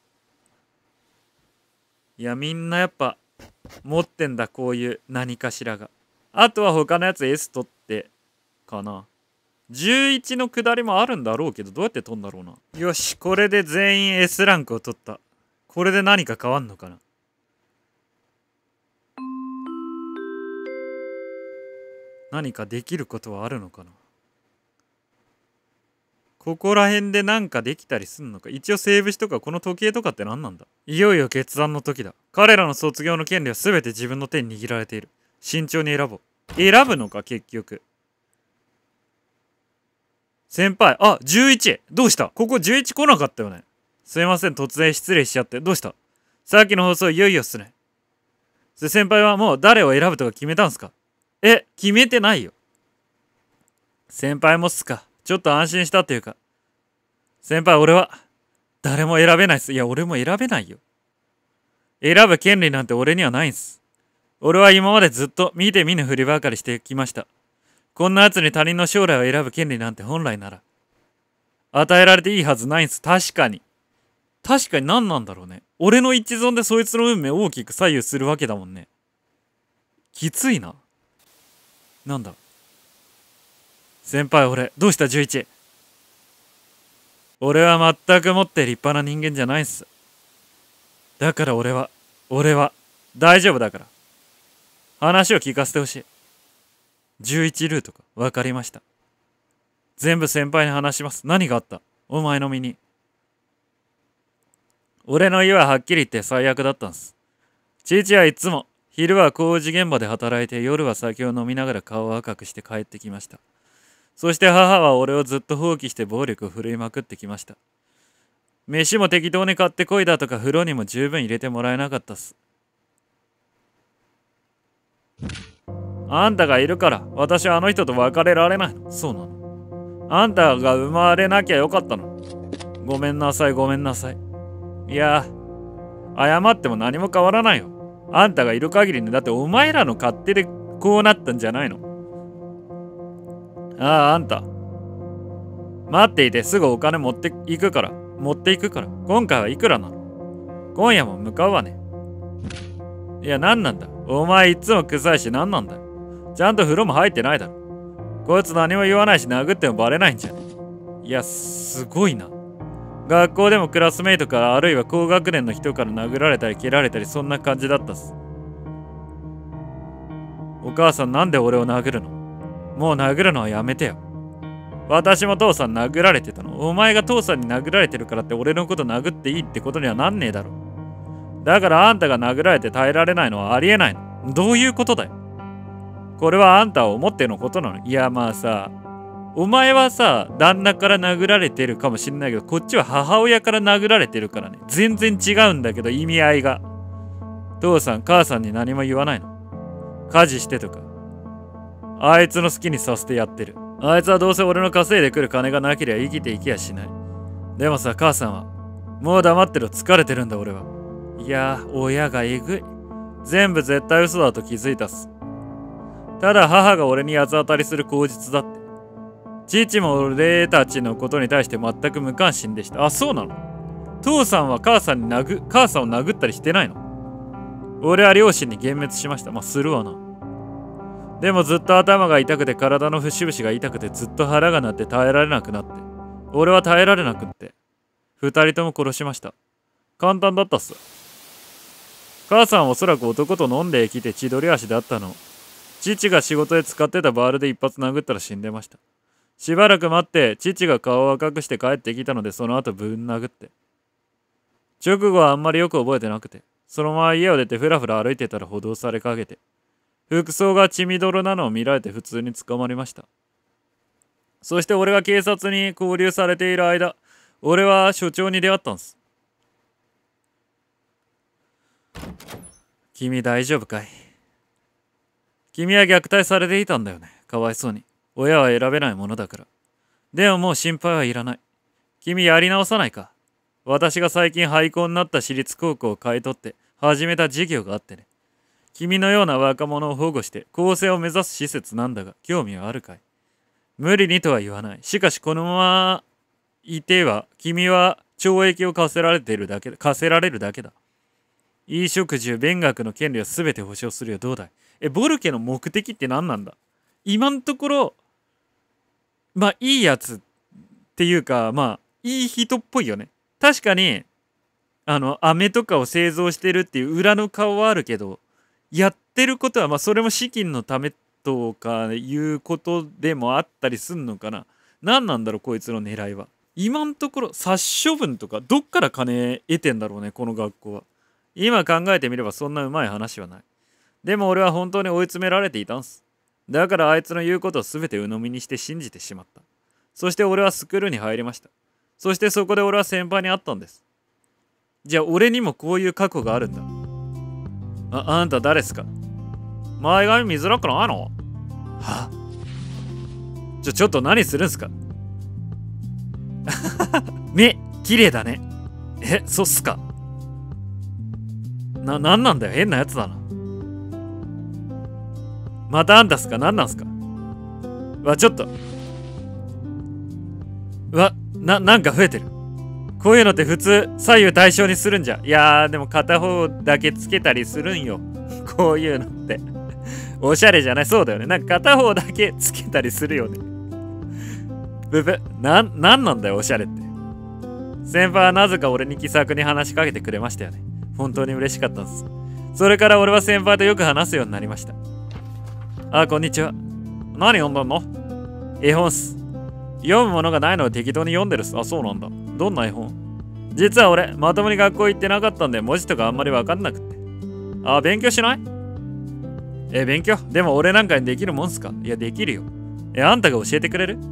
いや、みんなやっぱ持ってんだ、こういう何かしらが。あとは他のやつ エス 取ってかな。じゅういちの下りもあるんだろうけど、どうやって取んだろうな。よし、これで全員 エス ランクを取った。これで何か変わんのかな。何かできることはあるのかな。 ここら辺でなんかできたりすんのか。一応セーブしとかこの時計とかって何なんだ。いよいよ決断の時だ。彼らの卒業の権利は全て自分の手に握られている。慎重に選ぼう。選ぶのか結局。先輩、あ、じゅういち。どうした？ここじゅういち来なかったよね。すいません、突然失礼しちゃって。どうした？さっきの放送いよいよっすね。先輩はもう誰を選ぶとか決めたんすか？え、決めてないよ。先輩もっすか。ちょっと安心したっていうか。先輩、俺は誰も選べないっす。いや、俺も選べないよ。選ぶ権利なんて俺にはないんす。俺は今までずっと見て見ぬふりばかりしてきました。こんな奴に他人の将来を選ぶ権利なんて本来なら与えられていいはずないんす。確かに。確かに何なんだろうね。俺の一存でそいつの運命を大きく左右するわけだもんね。きついな。なんだ。先輩、俺、どうした？ じゅういち。俺は全くもって立派な人間じゃないっす。だから俺は、俺は、大丈夫だから。話を聞かせてほしい。じゅういちルートか。わかりました。全部先輩に話します。何があった？お前の身に。俺の家ははっきり言って最悪だったんす。父はいつも昼は工事現場で働いて夜は酒を飲みながら顔を赤くして帰ってきました。そして母は俺をずっと放棄して暴力を振るいまくってきました。飯も適当に買ってこいだとか風呂にも十分入れてもらえなかったっす。あんたがいるから私はあの人と別れられないの。そうなの。あんたが生まれなきゃよかったの。ごめんなさいごめんなさい。いや謝っても何も変わらないよ。あんたがいる限りね。だってお前らの勝手でこうなったんじゃないの。ああ、あんた待っていて、すぐお金持っていくから持っていくから。今回はいくらなの？今夜も向かうわね。いや、何なんだお前、いつも臭いし何なんだよ。ちゃんと風呂も入ってないだろ。こいつ何も言わないし殴ってもバレないんじゃね。いや、すごいな。学校でもクラスメイトからあるいは高学年の人から殴られたり蹴られたりそんな感じだったっす。お母さん、なんで俺を殴るの？もう殴るのはやめてよ。私も父さん殴られてたの。お前が父さんに殴られてるからって俺のこと殴っていいってことにはなんねえだろ。だからあんたが殴られて耐えられないのはありえないの。どういうことだよ。これはあんたを思ってのことなの。いや、まあさ、お前はさ、旦那から殴られてるかもしんないけど、こっちは母親から殴られてるからね。全然違うんだけど、意味合いが。父さん、母さんに何も言わないの。家事してとか。あいつの好きにさせてやってる。あいつはどうせ俺の稼いでくる金がなけりゃ生きていきやしない。でもさ、母さんは、もう黙ってろ、疲れてるんだ俺は。いやー、親がえぐい。全部絶対嘘だと気づいたっす。ただ母が俺に八つ当たりする口実だって。父も俺たちのことに対して全く無関心でした。あ、そうなの？父さんは母さんに殴、母さんを殴ったりしてないの？俺は両親に幻滅しました。まあ、するわな。でもずっと頭が痛くて体の節々が痛くてずっと腹が鳴って耐えられなくなって。俺は耐えられなくって。二人とも殺しました。簡単だったっす。母さんはおそらく男と飲んできて千鳥足だったの。父が仕事で使ってたバールで一発殴ったら死んでました。しばらく待って父が顔を赤くして帰ってきたのでその後ぶん殴って。直後はあんまりよく覚えてなくて、そのまま家を出てふらふら歩いてたら補導されかけて、服装が血みどろなのを見られて普通に捕まりました。そして俺が警察に勾留されている間、俺は所長に出会ったんす。君大丈夫かい？君は虐待されていたんだよね。かわいそうに。親は選べないものだから。でももう心配はいらない。君やり直さないか？私が最近廃校になった私立高校を買い取って始めた事業があってね。君のような若者を保護して更生を目指す施設なんだが興味はあるかい？無理にとは言わない。しかしこのままいては君は懲役を課せられているだけだ。課せられるだけだ。衣食住勉学の権利は全て保障するよ。どうだい？え、ボルケの目的って何なんだ？今のところまあいいやつっていうか、まあいい人っぽいよね。確かにあの飴とかを製造してるっていう裏の顔はあるけど、やってることはまあそれも資金のためとかいうことでもあったりすんのかな。 何なんだろうこいつの狙いは。今んところ殺処分とかどっから金得てんだろうねこの学校は。今考えてみればそんなうまい話はない。でも俺は本当に追い詰められていたんす。だからあいつの言うことを全て鵜呑みにして信じてしまった。そして俺はスクールに入りました。そしてそこで俺は先輩に会ったんです。じゃあ俺にもこういう過去があるんだ。あ、あんた誰っすか？前髪見づらくないの？は？ちょ、ちょっと何するんすか？目、綺麗だね。え、そうっすか？な、なんなんだよ、変なやつだな。またあんたっすか？なんなんすか？わ、ちょっと。わ、な、なんか増えてる。こういうのって普通左右対称にするんじゃ。いやー、でも片方だけつけたりするんよ。こういうのって。おしゃれじゃない？そうだよね。なんか片方だけつけたりするよね。ブブ、なん、なんなんだよ、おしゃれって。先輩はなぜか俺に気さくに話しかけてくれましたよね。本当に嬉しかったんです。それから俺は先輩とよく話すようになりました。あ、こんにちは。何読んだの？絵本っす。読むものがないのを適当に読んでるっす。あ、そうなんだ。どんな絵本？実は俺、まともに学校行ってなかったんで、文字とかあんまりわかんなくって。あ、勉強しない？え、勉強？でも俺なんかにできるもんすか？いや、できるよ。え、あんたが教えてくれる？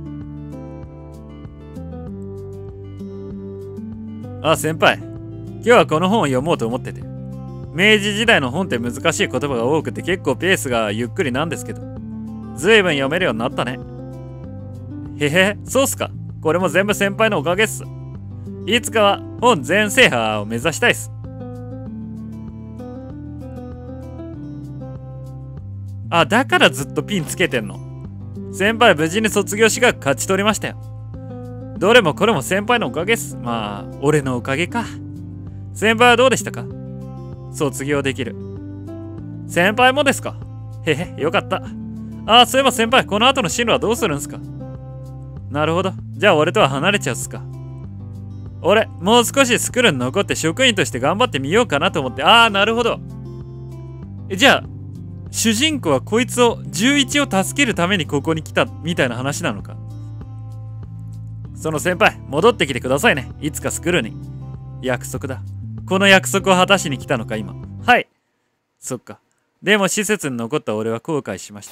あ、先輩。今日はこの本を読もうと思ってて。明治時代の本って難しい言葉が多くて結構ペースがゆっくりなんですけど。ずいぶん読めるようになったね。へへ、そうっすか。これも全部先輩のおかげっす。いつかは本全制覇を目指したいっす。あ、だからずっとピンつけてんの。先輩無事に卒業資格勝ち取りましたよ。どれもこれも先輩のおかげっす。まあ、俺のおかげか。先輩はどうでしたか？卒業できる。先輩もですか？へへ、よかった。ああ、そういえば先輩、この後の進路はどうするんすか？なるほど。じゃあ俺とは離れちゃうっすか。俺、もう少しスクールに残って職員として頑張ってみようかなと思って。ああ、なるほど。え、じゃあ、主人公はこいつを、じゅういちを助けるためにここに来たみたいな話なのか？その先輩、戻ってきてくださいね。いつかスクールに。約束だ。この約束を果たしに来たのか、今。はい。そっか。でも施設に残った俺は後悔しました。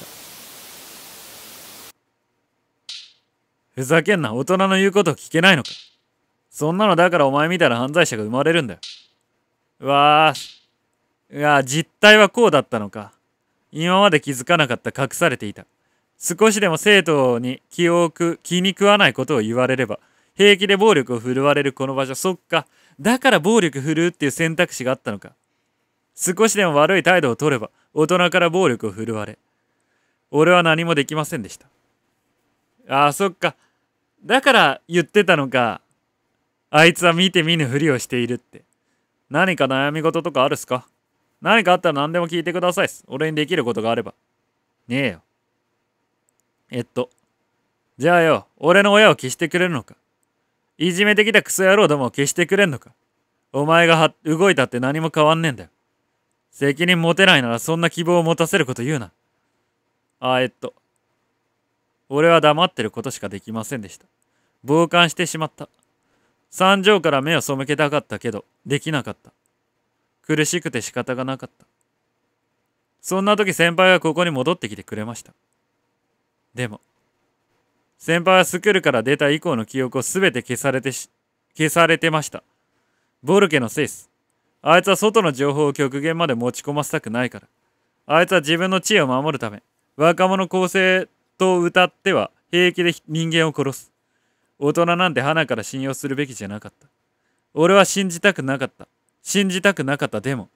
ふざけんな。大人の言うことを聞けないのか。そんなのだからお前みたいな犯罪者が生まれるんだよ。うわー。いや、実態はこうだったのか。今まで気づかなかった。隠されていた。少しでも生徒に気をく気に食わないことを言われれば平気で暴力を振るわれるこの場所。そっか。だから暴力振るうっていう選択肢があったのか。少しでも悪い態度を取れば大人から暴力を振るわれ、俺は何もできませんでした。ああ、そっか。だから言ってたのか。あいつは見て見ぬふりをしているって。何か悩み事とかあるっすか？何かあったら何でも聞いてくださいっす。俺にできることがあれば。ねえよ。えっと。じゃあよ、俺の親を消してくれるのか？いじめてきたクソ野郎どもを消してくれんのか？お前がは動いたって何も変わんねえんだよ。責任持てないならそんな希望を持たせること言うな。あ、えっと。俺は黙ってることしかできませんでした。傍観してしまった。惨状から目を背けたかったけど、できなかった。苦しくて仕方がなかった。そんな時先輩はここに戻ってきてくれました。でも、先輩はスクールから出た以降の記憶をすべて消されてし、消されてました。ボルケのせいっす。あいつは外の情報を極限まで持ち込ませたくないから。あいつは自分の地位を守るため、若者構成と歌っては平気で人間を殺す。大人なんて鼻から信用するべきじゃなかった。俺は信じたくなかった。信じたくなかった。でも。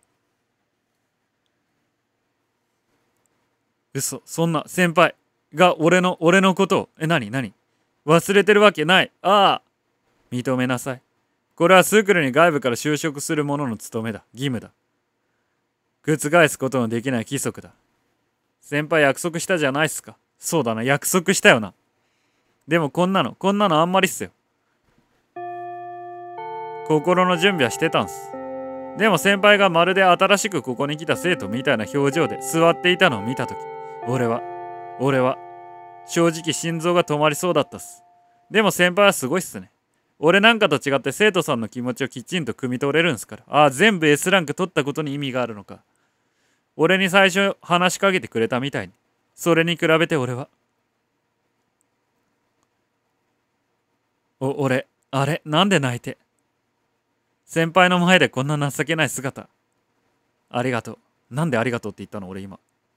嘘、そんな先輩が俺の、俺のことを、え、何何忘れてるわけない。ああ。認めなさい。これはスクールに外部から就職する者の務めだ。義務だ。覆すことのできない規則だ。先輩約束したじゃないっすか。そうだな、約束したよな。でもこんなの、こんなのあんまりっすよ。心の準備はしてたんす。でも先輩がまるで新しくここに来た生徒みたいな表情で座っていたのを見たとき、俺は、俺は、正直心臓が止まりそうだったっす。 でも先輩はすごいっすね。俺なんかと違って生徒さんの気持ちをきちんと汲み取れるんすから。ああ、全部 エス ランク取ったことに意味があるのか。俺に最初話しかけてくれたみたいに。それに比べて俺は。お、俺、あれ、なんで泣いて。先輩の前でこんな情けない姿。ありがとう。なんでありがとうって言ったの俺今。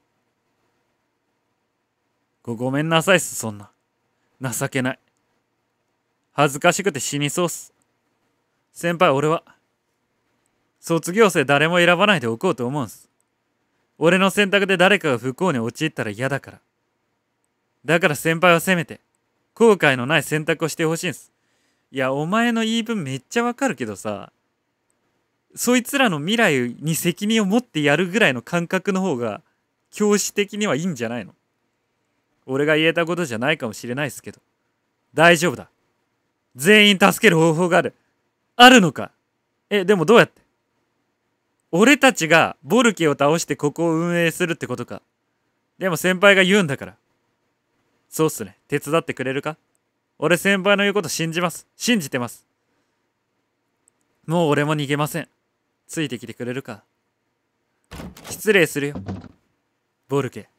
ご、ごめんなさいっす、そんな。情けない。恥ずかしくて死にそうっす。先輩、俺は、卒業生誰も選ばないでおこうと思うんす。俺の選択で誰かが不幸に陥ったら嫌だから。だから先輩はせめて、後悔のない選択をしてほしいんす。いや、お前の言い分めっちゃわかるけどさ、そいつらの未来に責任を持ってやるぐらいの感覚の方が、教師的にはいいんじゃないの？俺が言えたことじゃないかもしれないっすけど、大丈夫だ。全員助ける方法がある。あるのか？え、でもどうやって？俺たちがボルケを倒してここを運営するってことか。でも先輩が言うんだから。そうっすね。手伝ってくれるか？俺先輩の言うこと信じます。信じてます。もう俺も逃げません。ついてきてくれるか？失礼するよ。ボルケ。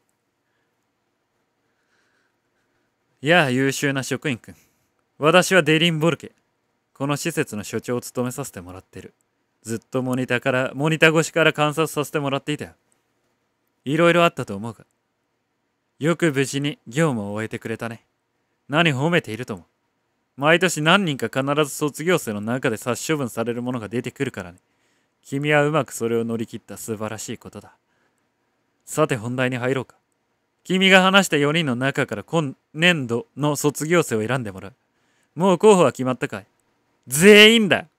いやあ、優秀な職員くん。私はデリン・ボルケ。この施設の所長を務めさせてもらってる。ずっとモニターから、モニター越しから観察させてもらっていたよ。いろいろあったと思うが。よく無事に業務を終えてくれたね。何褒めているとも。毎年何人か必ず卒業生の中で殺処分されるものが出てくるからね。君はうまくそれを乗り切った素晴らしいことだ。さて本題に入ろうか。君が話したよにんの中から今年度の卒業生を選んでもらう。もう候補は決まったかい？全員だ。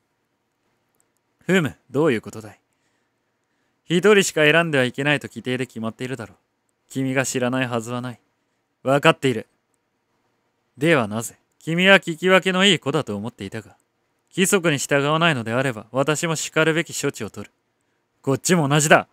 ふむ、どういうことだい？一人しか選んではいけないと規定で決まっているだろう。君が知らないはずはない。わかっている。ではなぜ？君は聞き分けのいい子だと思っていたが、規則に従わないのであれば、私もしかるべき処置を取る。こっちも同じだ。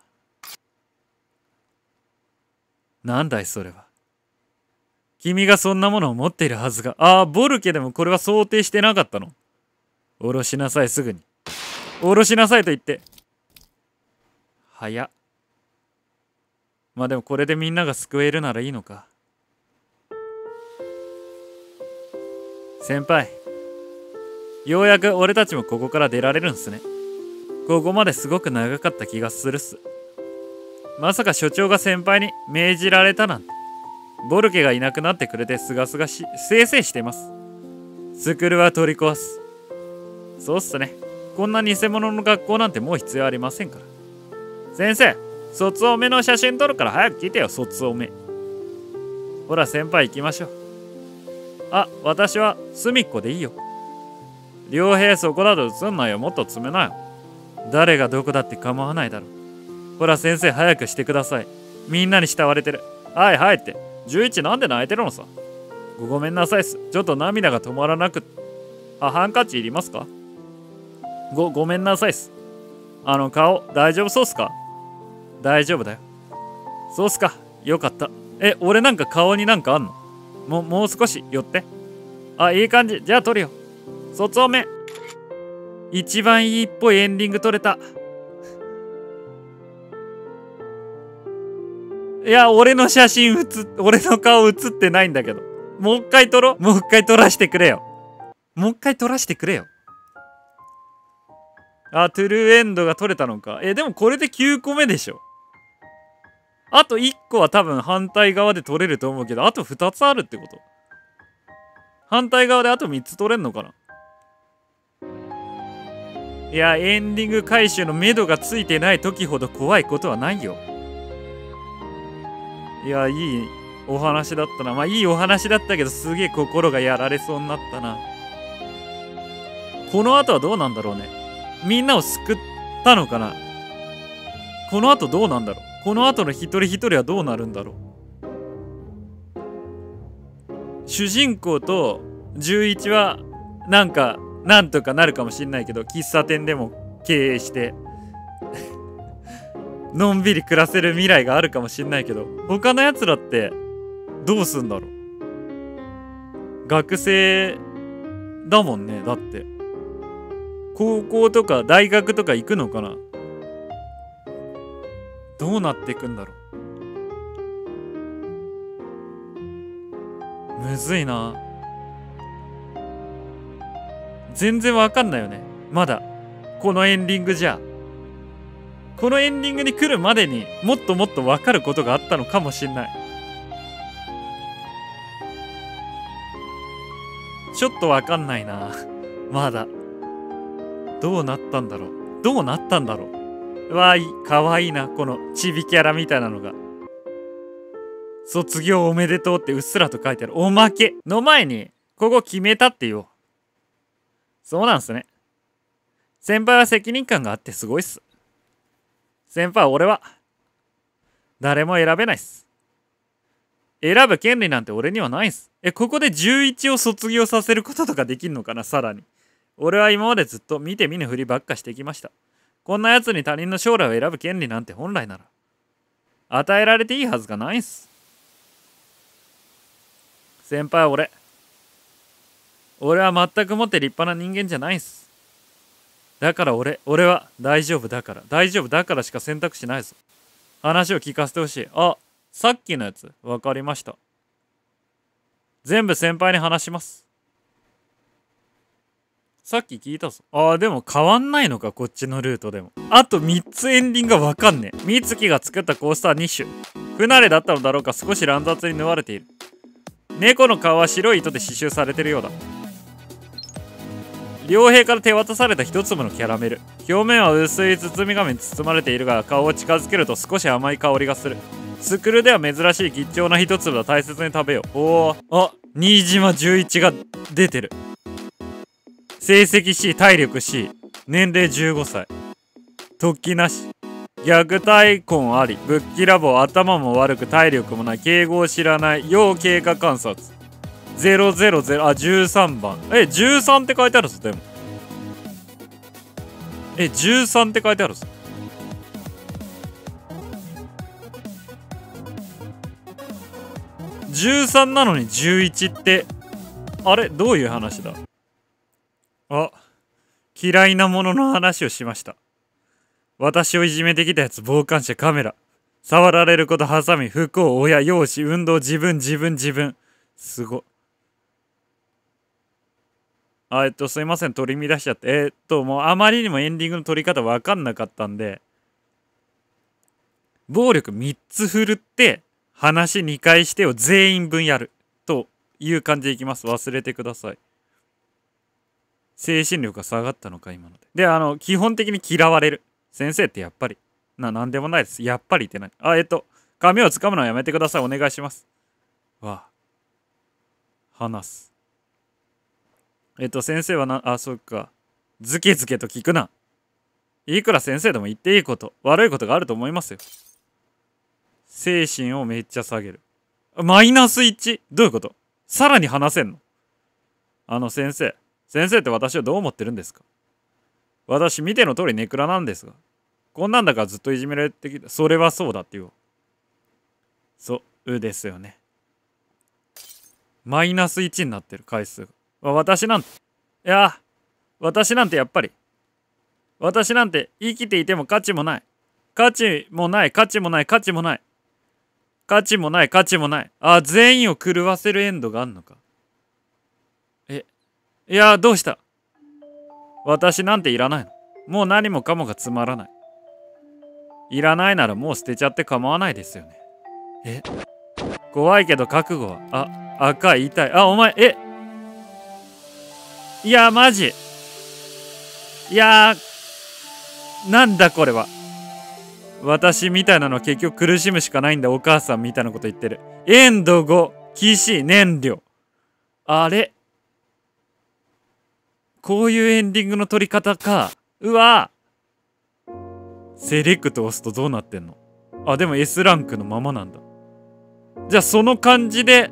なんだいそれは。君がそんなものを持っているはずが。ああ、ボルケでもこれは想定してなかったの。下ろしなさい、すぐに。下ろしなさいと言って。早っ。まあでもこれでみんなが救えるならいいのか。先輩。ようやく俺たちもここから出られるんすね。ここまですごく長かった気がするっす。まさか所長が先輩に命じられたなんて。ボルケがいなくなってくれてすがすがし、せいせいしてます。スクールは取り壊す。そうっすね。こんな偽物の学校なんてもう必要ありませんから。先生、卒おめの写真撮るから早く来てよ、卒おめ。ほら先輩行きましょう。あ、私は隅っこでいいよ。良平そこだと映んないよ、もっと詰めなよ。誰がどこだって構わないだろう。ほら先生早くしてください。みんなに慕われてる。はいはいって。じゅういちなんで泣いてるのさ。ごごめんなさいっす。ちょっと涙が止まらなく。あ、ハンカチいりますか？ご、ごめんなさいっす。あの顔、大丈夫そうっすか？大丈夫だよ。そうっすか。よかった。え、俺なんか顔になんかあんの？もう、もう少し寄って。あ、いい感じ。じゃあ撮るよ。卒おめ。一番いいっぽいエンディング撮れた。いや、俺の写真写っ、俺の顔写ってないんだけど。もう一回撮ろう。もう一回撮らしてくれよ。もう一回撮らしてくれよ。あ、トゥルーエンドが撮れたのか。え、でもこれできゅうこめでしょ。あといっこは多分反対側で撮れると思うけど、あとふたつあるってこと？反対側であとみっつ撮れんのかな？いや、エンディング回収の目処がついてない時ほど怖いことはないよ。いや、いいお話だったな。まあいいお話だったけど、すげえ心がやられそうになったな。この後はどうなんだろうね。みんなを救ったのかな。この後どうなんだろう。この後の一人一人はどうなるんだろう。主人公とじゅういちはなんかなんとかなるかもしんないけど、喫茶店でも経営してのんびり暮らせる未来があるかもしんないけど、他のやつらってどうすんだろう。 学生だもんね。だって高校とか大学とか行くのかな。どうなっていくんだろう。むずいな。全然わかんないよね。まだこのエンディングじゃ。このエンディングに来るまでにもっともっとわかることがあったのかもしんない。ちょっとわかんないな。まだどうなったんだろう。どうなったんだろう。わーい、かわいいな、このチビキャラみたいなのが。卒業おめでとうってうっすらと書いてある。おまけの前にここ決めたって言おう。そうなんすね。先輩は責任感があってすごいっす。先輩、俺は誰も選べないっす。選ぶ権利なんて俺にはないっす。え、ここでじゅういちを卒業させることとかできんのかな。さらに俺は今までずっと見て見ぬふりばっかしてきました。こんなやつに他人の将来を選ぶ権利なんて本来なら与えられていいはずがないっす。先輩、俺俺は全くもって立派な人間じゃないっす。だから俺俺は大丈夫だから大丈夫だからしか選択肢ないぞ。話を聞かせてほしい。あ、さっきのやつ分かりました。全部先輩に話します。さっき聞いたぞ。あー、でも変わんないのか、こっちのルートでも。あとみっつエンディングが分かんねえ。美月が作ったコースターに種。不慣れだったのだろうか、少し乱雑に縫われている。猫の顔は白い糸で刺繍されてるようだ。両兵から手渡された一粒のキャラメル。表面は薄い包み紙に包まれているが、顔を近づけると少し甘い香りがする。スクールでは珍しい貴重な一粒だ。大切に食べよう。おー、あ、新島じゅういちが出てる。成績 C、 体力 C、 年齢じゅうごさい、突起なし、虐待婚あり、ぶっきらぼう、頭も悪く体力もない、敬語を知らない、要経過観察。ゼロゼロゼロ、あ、じゅうさんばん。え、じゅうさんって書いてあるぞ。でもえ、じゅうさんって書いてあるぞ。じゅうさんなのにじゅういちって、あれどういう話だ。あ、嫌いなものの話をしました。私をいじめてきたやつ、傍観者、カメラ、触られること、ハサミ、不幸、親、容姿、運動、自分自分自分。すごっ。あ、えっとすいません、取り乱しちゃって。えっともうあまりにもエンディングの取り方分かんなかったんで、暴力みっつ振るって話にかいしてを全員分やるという感じでいきます。忘れてください。精神力が下がったのか今ので。で、あの基本的に嫌われる先生ってやっぱりな、なんでもないです。やっぱりって何。あ、えっと髪をつかむのはやめてください。お願いします。わあ、話す。えっと先生はな、あ、そっか、ズケズケと聞くな。いくら先生でも言っていいこと悪いことがあると思いますよ。精神をめっちゃ下げる。マイナスいち？ どういうこと？さらに話せんの？あの先生先生って私をどう思ってるんですか？私見ての通りネクラなんですが、こんなんだからずっといじめられてきた。それはそうだって言おう。そうですよね。マイナスいちになってる回数が。私なんて、いや、私なんてやっぱり、私なんて生きていても価値もない。価値もない、価値もない、価値もない。価値もない、価値もない。あ、全員を狂わせるエンドがあんのか。え、いや、どうした？私なんていらないの。もう何もかもがつまらない。いらないならもう捨てちゃって構わないですよね。え、怖いけど覚悟は、あ、赤い、痛い。あ、お前、え、いや、マジ。いやー、なんだこれは。私みたいなのは結局苦しむしかないんだ。お母さんみたいなこと言ってる。エンドご、騎士、燃料。あれ、こういうエンディングの取り方か。うわセレクト押すとどうなってんの？あ、でも エス ランクのままなんだ。じゃあその感じで、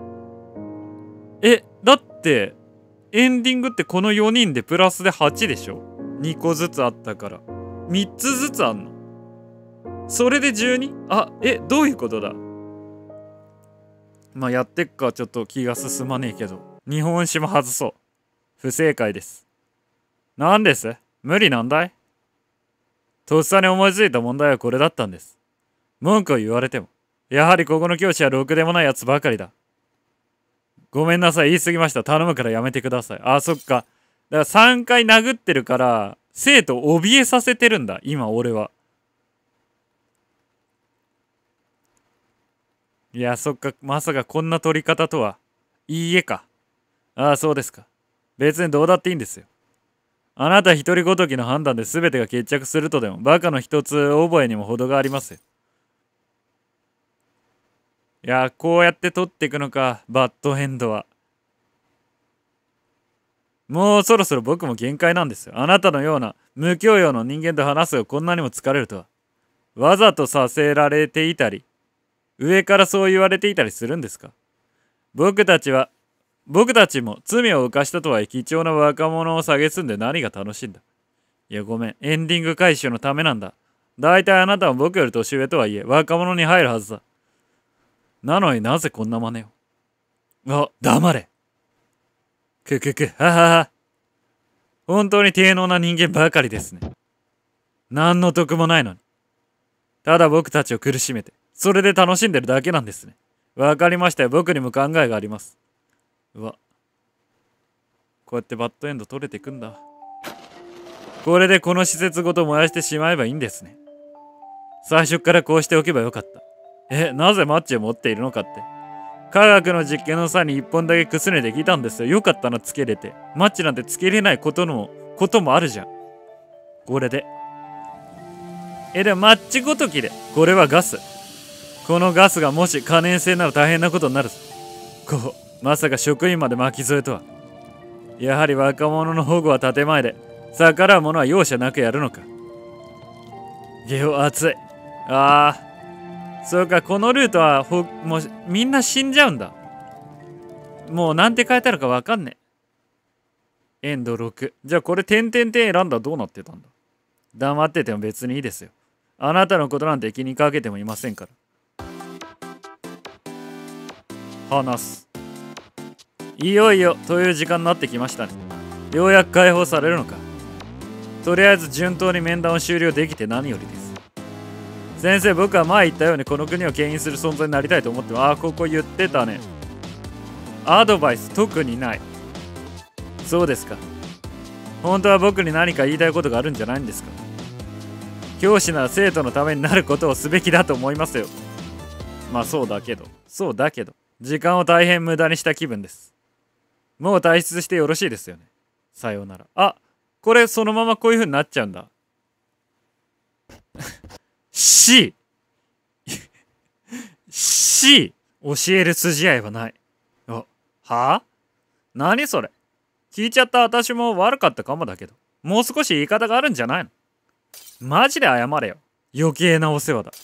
え、だってエンディングってこのよにんでプラスではちでしょ。にこずつあったからみっつずつあんの。それで じゅうに？ あ、え、どういうことだ。まあやってっか。ちょっと気が進まねえけど、 日本史も外そう。不正解です。なんです？無理なんだい？とっさに思いついた問題はこれだったんです。文句を言われても、やはりここの教師はろくでもないやつばかりだ。ごめんなさい、言い過ぎました。頼むからやめてください。あ、そっか。だからさんかい殴ってるから、生徒を怯えさせてるんだ、今俺は。いや、そっか、まさかこんな取り方とは。いいえか。ああ、そうですか。別にどうだっていいんですよ。あなた一人ごときの判断で全てが決着するとでも、バカの一つ覚えにも程がありますよ。いや、こうやって取っていくのか、バッドエンドは。もうそろそろ僕も限界なんですよ。あなたのような無教養の人間と話すがこんなにも疲れるとは。わざとさせられていたり、上からそう言われていたりするんですか？僕たちは、僕たちも罪を犯したとはいえ貴重な若者を蔑んで何が楽しいんだ。いやごめん、エンディング回収のためなんだ。だいたいあなたは僕より年上とはいえ若者に入るはずだ。なのになぜこんな真似を。あ、黙れ。くくく、ははは。本当に低能な人間ばかりですね。何の得もないのに。ただ僕たちを苦しめて、それで楽しんでるだけなんですね。わかりましたよ。僕にも考えがあります。うわ。こうやってバッドエンド取れてくんだ。これでこの施設ごと燃やしてしまえばいいんですね。最初からこうしておけばよかった。え、なぜマッチを持っているのかって。科学の実験の際に一本だけくすねてきたんですよ。よかったな、つけれて。マッチなんてつけれないことのこともあるじゃん。これで。え、でもマッチごときで。これはガス。このガスがもし可燃性なら大変なことになるぞ。こう、まさか職員まで巻き添えとは。やはり若者の保護は建前で、逆らう者は容赦なくやるのか。ゲオ、熱い。ああ。そうか、このルートはほもうみんな死んじゃうんだ。もうなんて書いてあるかわかんねえ。エンドろく。じゃあこれ点々点選んだらどうなってたんだ。黙ってても別にいいですよ。あなたのことなんて気にかけてもいませんから。話す。いよいよという時間になってきましたね。ようやく解放されるのか。とりあえず順当に面談を終了できて何よりです。先生、僕は前言ったようにこの国を牽引する存在になりたいと思ってます。ああ、ここ言ってたね。アドバイス特にない。そうですか。本当は僕に何か言いたいことがあるんじゃないんですか。教師なら生徒のためになることをすべきだと思いますよ。まあそうだけど、そうだけど、時間を大変無駄にした気分です。もう退出してよろしいですよね。さようなら。あ、これそのままこういう風になっちゃうんだ。C! C! 教える筋合いはない。あ、はあ？何それ？聞いちゃった私も悪かったかもだけど、もう少し言い方があるんじゃないの？マジで謝れよ。余計なお世話だ。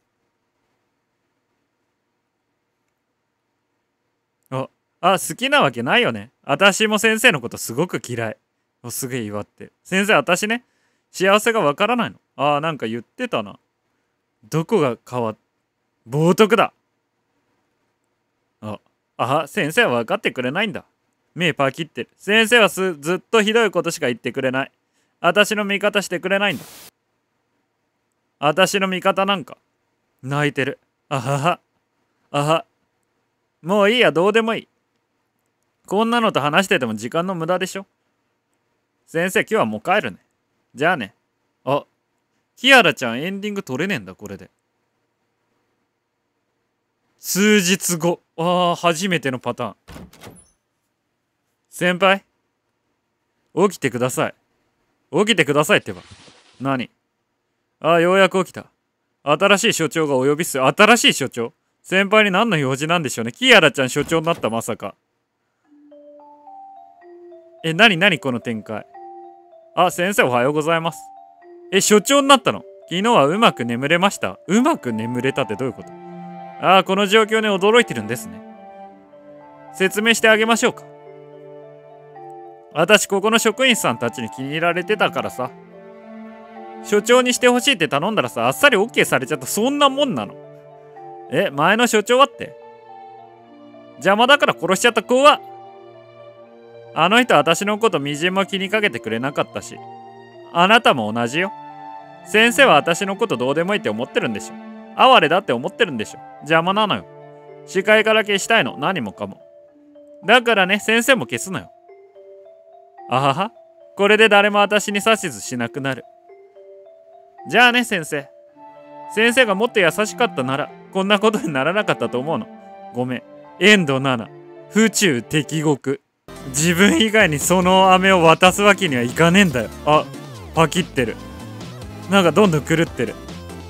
あ、あ、好きなわけないよね。私も先生のことすごく嫌い。お、すげえ祝って。先生、私ね、幸せがわからないの。ああ、なんか言ってたな。どこが変わっ、冒涜だ。あ、あ、先生は分かってくれないんだ。目パキってる。先生はすずっとひどいことしか言ってくれない。私の味方してくれないんだ。私の味方なんか。泣いてる。あはは。あは。もういいや、どうでもいい。こんなのと話してても時間の無駄でしょ。先生、今日はもう帰るね。じゃあね。あ、キアラちゃんエンディング取れねえんだ、これで。数日後。ああ、初めてのパターン。先輩、起きてください。起きてくださいってば。何？ああ、ようやく起きた。新しい所長がお呼びっすよ。新しい所長？先輩に何の用事なんでしょうね。キアラちゃん所長になった、まさか。え、なになにこの展開。あ、先生おはようございます。え、所長になったの？昨日はうまく眠れました？うまく眠れたってどういうこと？ああ、この状況に驚いてるんですね。説明してあげましょうか。私、ここの職員さんたちに気に入られてたからさ。所長にしてほしいって頼んだらさ、あっさり オーケー されちゃった。そんなもんなの？え、前の所長はって？邪魔だから殺しちゃった子は？ あの人私のことみじんも気にかけてくれなかったし、あなたも同じよ。先生は私のことどうでもいいって思ってるんでしょ。哀れだって思ってるんでしょ。邪魔なのよ。視界から消したいの、何もかも。だからね、先生も消すのよ。あはは、これで誰も私に指図しなくなる。じゃあね、先生。先生がもっと優しかったなら、こんなことにならなかったと思うの。ごめん。エンドなな、府中敵国。自分以外にその飴を渡すわけにはいかねえんだよ。あ、パキってる。なんかどんどん狂ってる。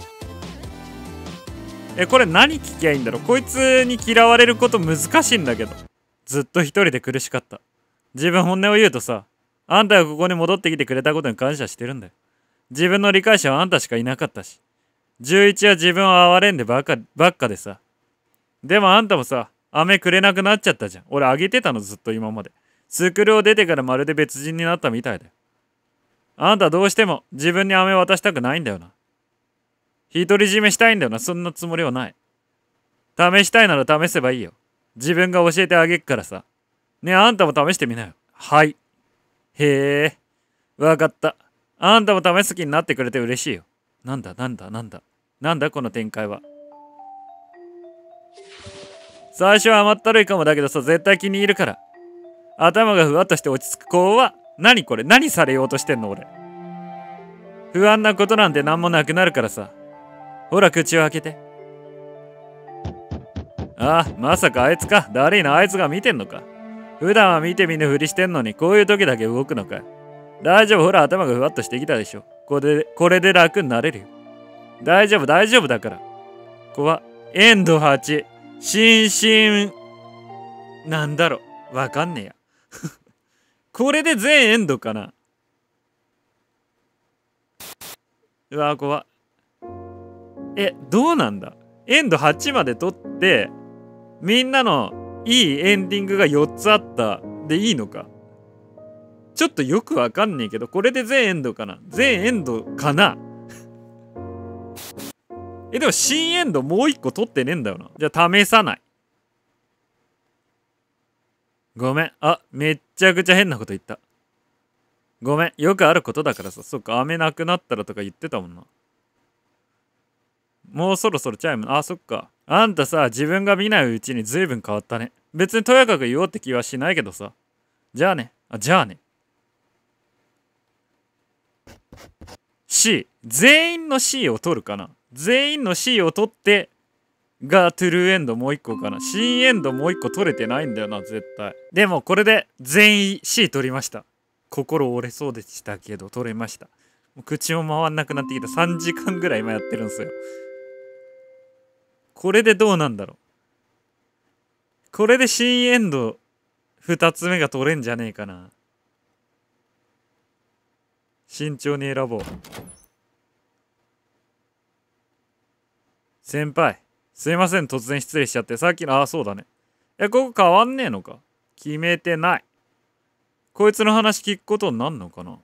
え、これ何聞きゃいいんだろう。こいつに嫌われること難しいんだけど。ずっと一人で苦しかった。自分本音を言うとさ、あんたがここに戻ってきてくれたことに感謝してるんだよ。自分の理解者はあんたしかいなかったし。じゅういちは自分を憐れんでばっかばっかでさ。でもあんたもさ、飴くれなくなっちゃったじゃん。俺あげてたのずっと今まで。スクールを出てからまるで別人になったみたいだよ。あんたどうしても自分に飴渡したくないんだよな。独り占めしたいんだよな。そんなつもりはない。試したいなら試せばいいよ。自分が教えてあげっからさ。ねえ、あんたも試してみなよ。はい。へえ。わかった。あんたも試す気になってくれて嬉しいよ。なんだなんだなんだ。なんだこの展開は。最初は甘ったるいかもだけどさ、絶対気に入るから。頭がふわっとして落ち着く子は、何これ、何されようとしてんの俺。不安なことなんて何もなくなるからさ。ほら口を開けて。ああ、まさかあいつか。だるいな、あいつが見てんのか。普段は見て見ぬふりしてんのに、こういう時だけ動くのか。大丈夫、ほら頭がふわっとしてきたでしょ。これで、これで楽になれるよ。大丈夫、大丈夫だから。ここは、エンドはち、心身、なんだろ、わかんねえや。これで全エンドかな。うわ、怖っ。え、どうなんだ。エンドはちまで取って、みんなのいいエンディングがよっつあったでいいのか。ちょっとよくわかんねえけど、これで全エンドかな。全エンドかな。え、でも新エンドもう一個取ってねえんだよな。じゃあ試さない。ごめん。あ、めっちゃくちゃ変なこと言った。ごめん。よくあることだからさ。そっか、飴なくなったらとか言ってたもんな。もうそろそろチャイム。あ、そっか。あんたさ、自分が見ないうちに随分変わったね。別にとやかく言おうって気はしないけどさ。じゃあね。あ、じゃあね。C。全員の C を取るかな。全員の C を取ってがトゥルーエンドもう一個かな。新エンドもう一個取れてないんだよな、絶対。でもこれで全員 C 取りました。心折れそうでしたけど取れました。もう口も回んなくなってきた。さんじかんぐらい今やってるんですよ。これでどうなんだろう。これで新エンドふたつめが取れんじゃねえかな。慎重に選ぼう。先輩、すいません、突然失礼しちゃって。さっきの、ああ、そうだね。え、ここ変わんねえのか。決めてない。こいつの話聞くことになんのかな。い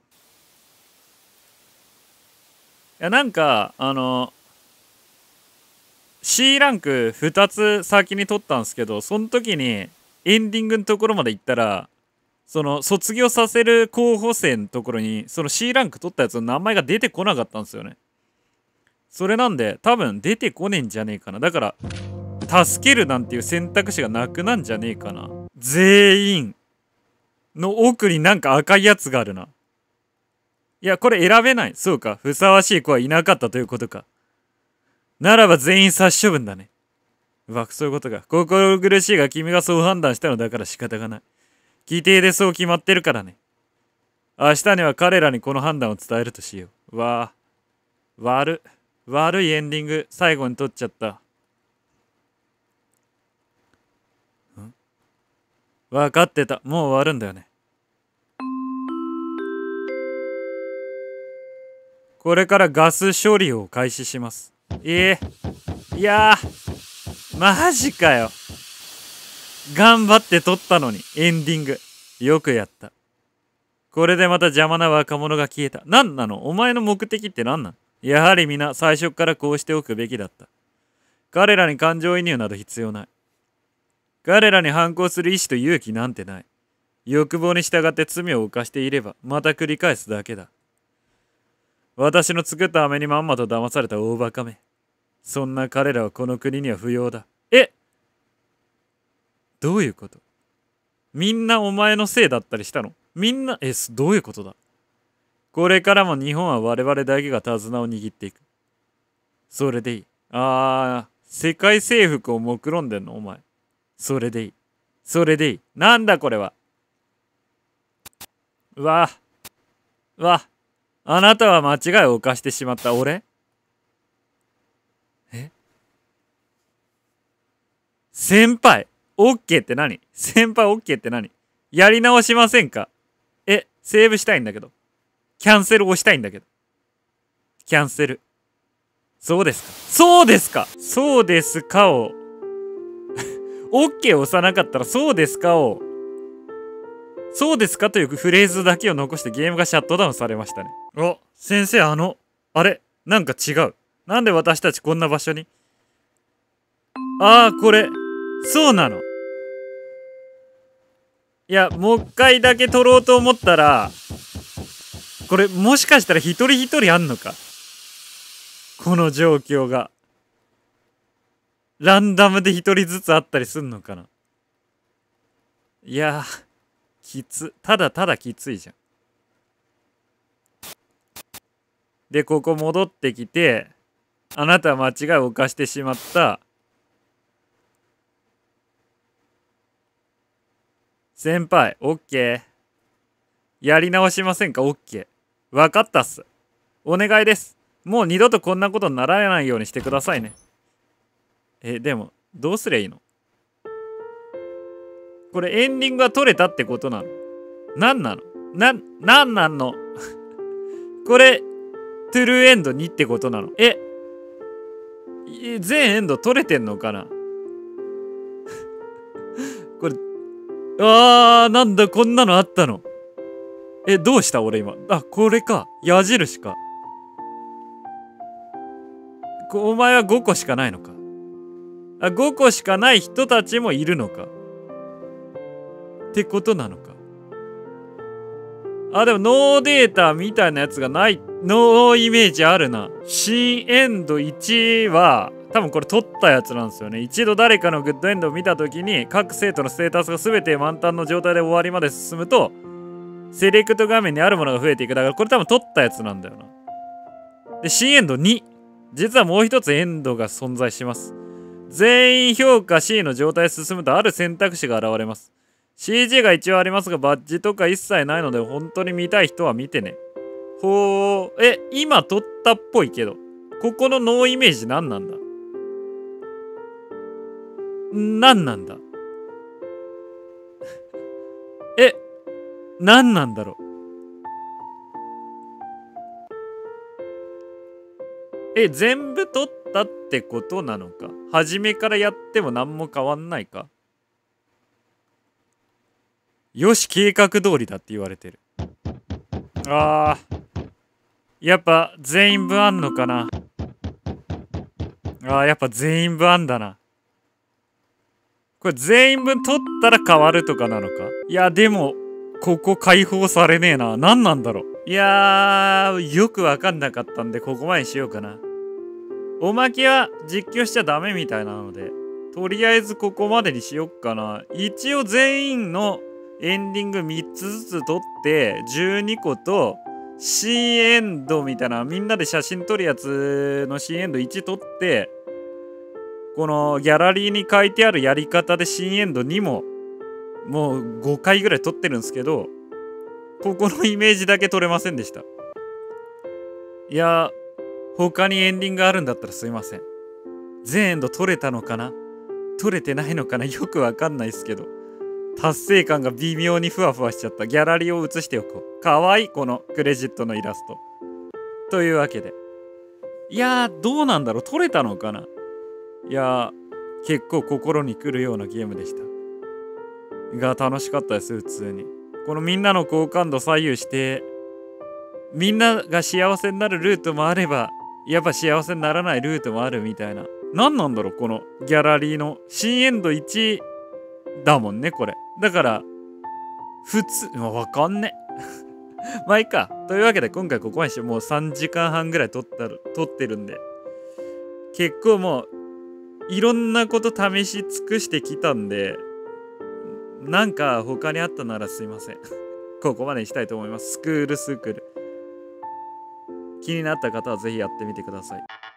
や、なんか、あの、C ランクふたつ先に取ったんすけど、その時にエンディングのところまで行ったら、その卒業させる候補生のところに、その C ランク取ったやつの名前が出てこなかったんですよね。それなんで、多分出てこねえんじゃねえかな。だから、助けるなんていう選択肢がなくなんじゃねえかな。全員の奥になんか赤いやつがあるな。いや、これ選べない。そうか。ふさわしい子はいなかったということか。ならば全員殺処分だね。うわ、そういうことか。心苦しいが君がそう判断したのだから仕方がない。規定でそう決まってるからね。明日には彼らにこの判断を伝えるとしよう。うわぁ。悪。悪いエンディング最後に撮っちゃった。ん？分かってた。もう終わるんだよね。これからガス処理を開始します。ええ。いやー、マジかよ。頑張って撮ったのに、エンディング。よくやった。これでまた邪魔な若者が消えた。何なの？お前の目的って何なの？やはり皆最初からこうしておくべきだった。彼らに感情移入など必要ない。彼らに反抗する意志と勇気なんてない。 欲望に従って罪を犯していればまた繰り返すだけだ。私の作った飴にまんまと騙された大バカめ。そんな彼らはこの国には不要だ。え、どういうこと？みんなお前のせいだったりしたの？みんな、え、どういうことだ？これからも日本は我々だけが手綱を握っていく。それでいい。あー、世界征服を目論んでんのお前。それでいい。それでいい。なんだこれは。うわ。うわ。あなたは間違いを犯してしまった。俺？え？先輩、オッケーって何？先輩オッケーって何？やり直しませんか？え、セーブしたいんだけど。キャンセル押したいんだけど。キャンセル。そうですか。そうですか。そうですかを。オッケーを押さなかったらそうですかを。そうですかというフレーズだけを残してゲームがシャットダウンされましたね。お、先生、あの、あれ、なんか違う。なんで私たちこんな場所に？ああ、これ、そうなの。いや、もう一回だけ撮ろうと思ったら、これもしかしたら一人一人あんのか？この状況が。ランダムで一人ずつあったりすんのかな？いやー、きつ。ただただきついじゃん。で、ここ戻ってきて、あなたは間違いを犯してしまった。先輩、オッケー。やり直しませんか？オッケー。わかったっす。お願いです。もう二度とこんなことにならないようにしてくださいね。え、でも、どうすりゃいいの？これエンディングが取れたってことなの？なんなの？な、なんなんの？これ、トゥルーエンドにってことなの？え、全エンド取れてんのかな？これ、あー、なんだ、こんなのあったの？え、どうした俺今。あ、これか。矢印か。お前はごこしかないのか。あ、ごこしかない人たちもいるのか。ってことなのか。あ、でもノーデータみたいなやつがない、ノーイメージあるな。新エンドいちは、多分これ取ったやつなんですよね。一度誰かのグッドエンドを見たときに、各生徒のステータスが全て満タンの状態で終わりまで進むと、セレクト画面にあるものが増えていく。だからこれ多分取ったやつなんだよな。で、新エンドに。実はもう一つエンドが存在します。全員評価 シー の状態で進むとある選択肢が現れます。シージー が一応ありますが、バッジとか一切ないので、本当に見たい人は見てね。ほー、え、今撮ったっぽいけど、ここのノーイメージ何なんだ？何なんだ？え、何なんだろう？え、全部撮ったってことなのか？初めからやっても何も変わんないか？よし、計画通りだって言われてる。あー、やっぱ全員分あんのかな？あー、やっぱ全員分あんだな。これ全員分取ったら変わるとかなのか？いや、でも、ここ解放されねえな。何なんだろう。いやー、よくわかんなかったんで、ここまでにしようかな。おまけは実況しちゃダメみたいなので、とりあえずここまでにしよっかな。一応全員のエンディングみっつずつ撮ってじゅうにこと新エンドみたいなみんなで写真撮るやつの新エンドいち撮ってこのギャラリーに書いてあるやり方で新エンドにももうごかいぐらい撮ってるんですけどここのイメージだけ撮れませんでした。いや他にエンディングあるんだったらすいません。全エンド撮れたのかな撮れてないのかなよくわかんないですけど達成感が微妙にふわふわしちゃった。ギャラリーを映しておこう。かわいいこのクレジットのイラスト。というわけで。いやーどうなんだろう撮れたのかないやー結構心にくるようなゲームでした。が楽しかったです普通に。このみんなの好感度左右してみんなが幸せになるルートもあればやっぱ幸せにならないルートもあるみたいな。何なんだろうこのギャラリーの新エンドいちだもんねこれ。だから普通、まあ、わかんね。まあいいか。というわけで今回ここまでしてもうさんじかんはんぐらい撮ったる撮ってるんで、結構もういろんなこと試し尽くしてきたんで、なんか他にあったならすいません。ここまでにしたいと思います。スクールスクール。気になった方はぜひやってみてください。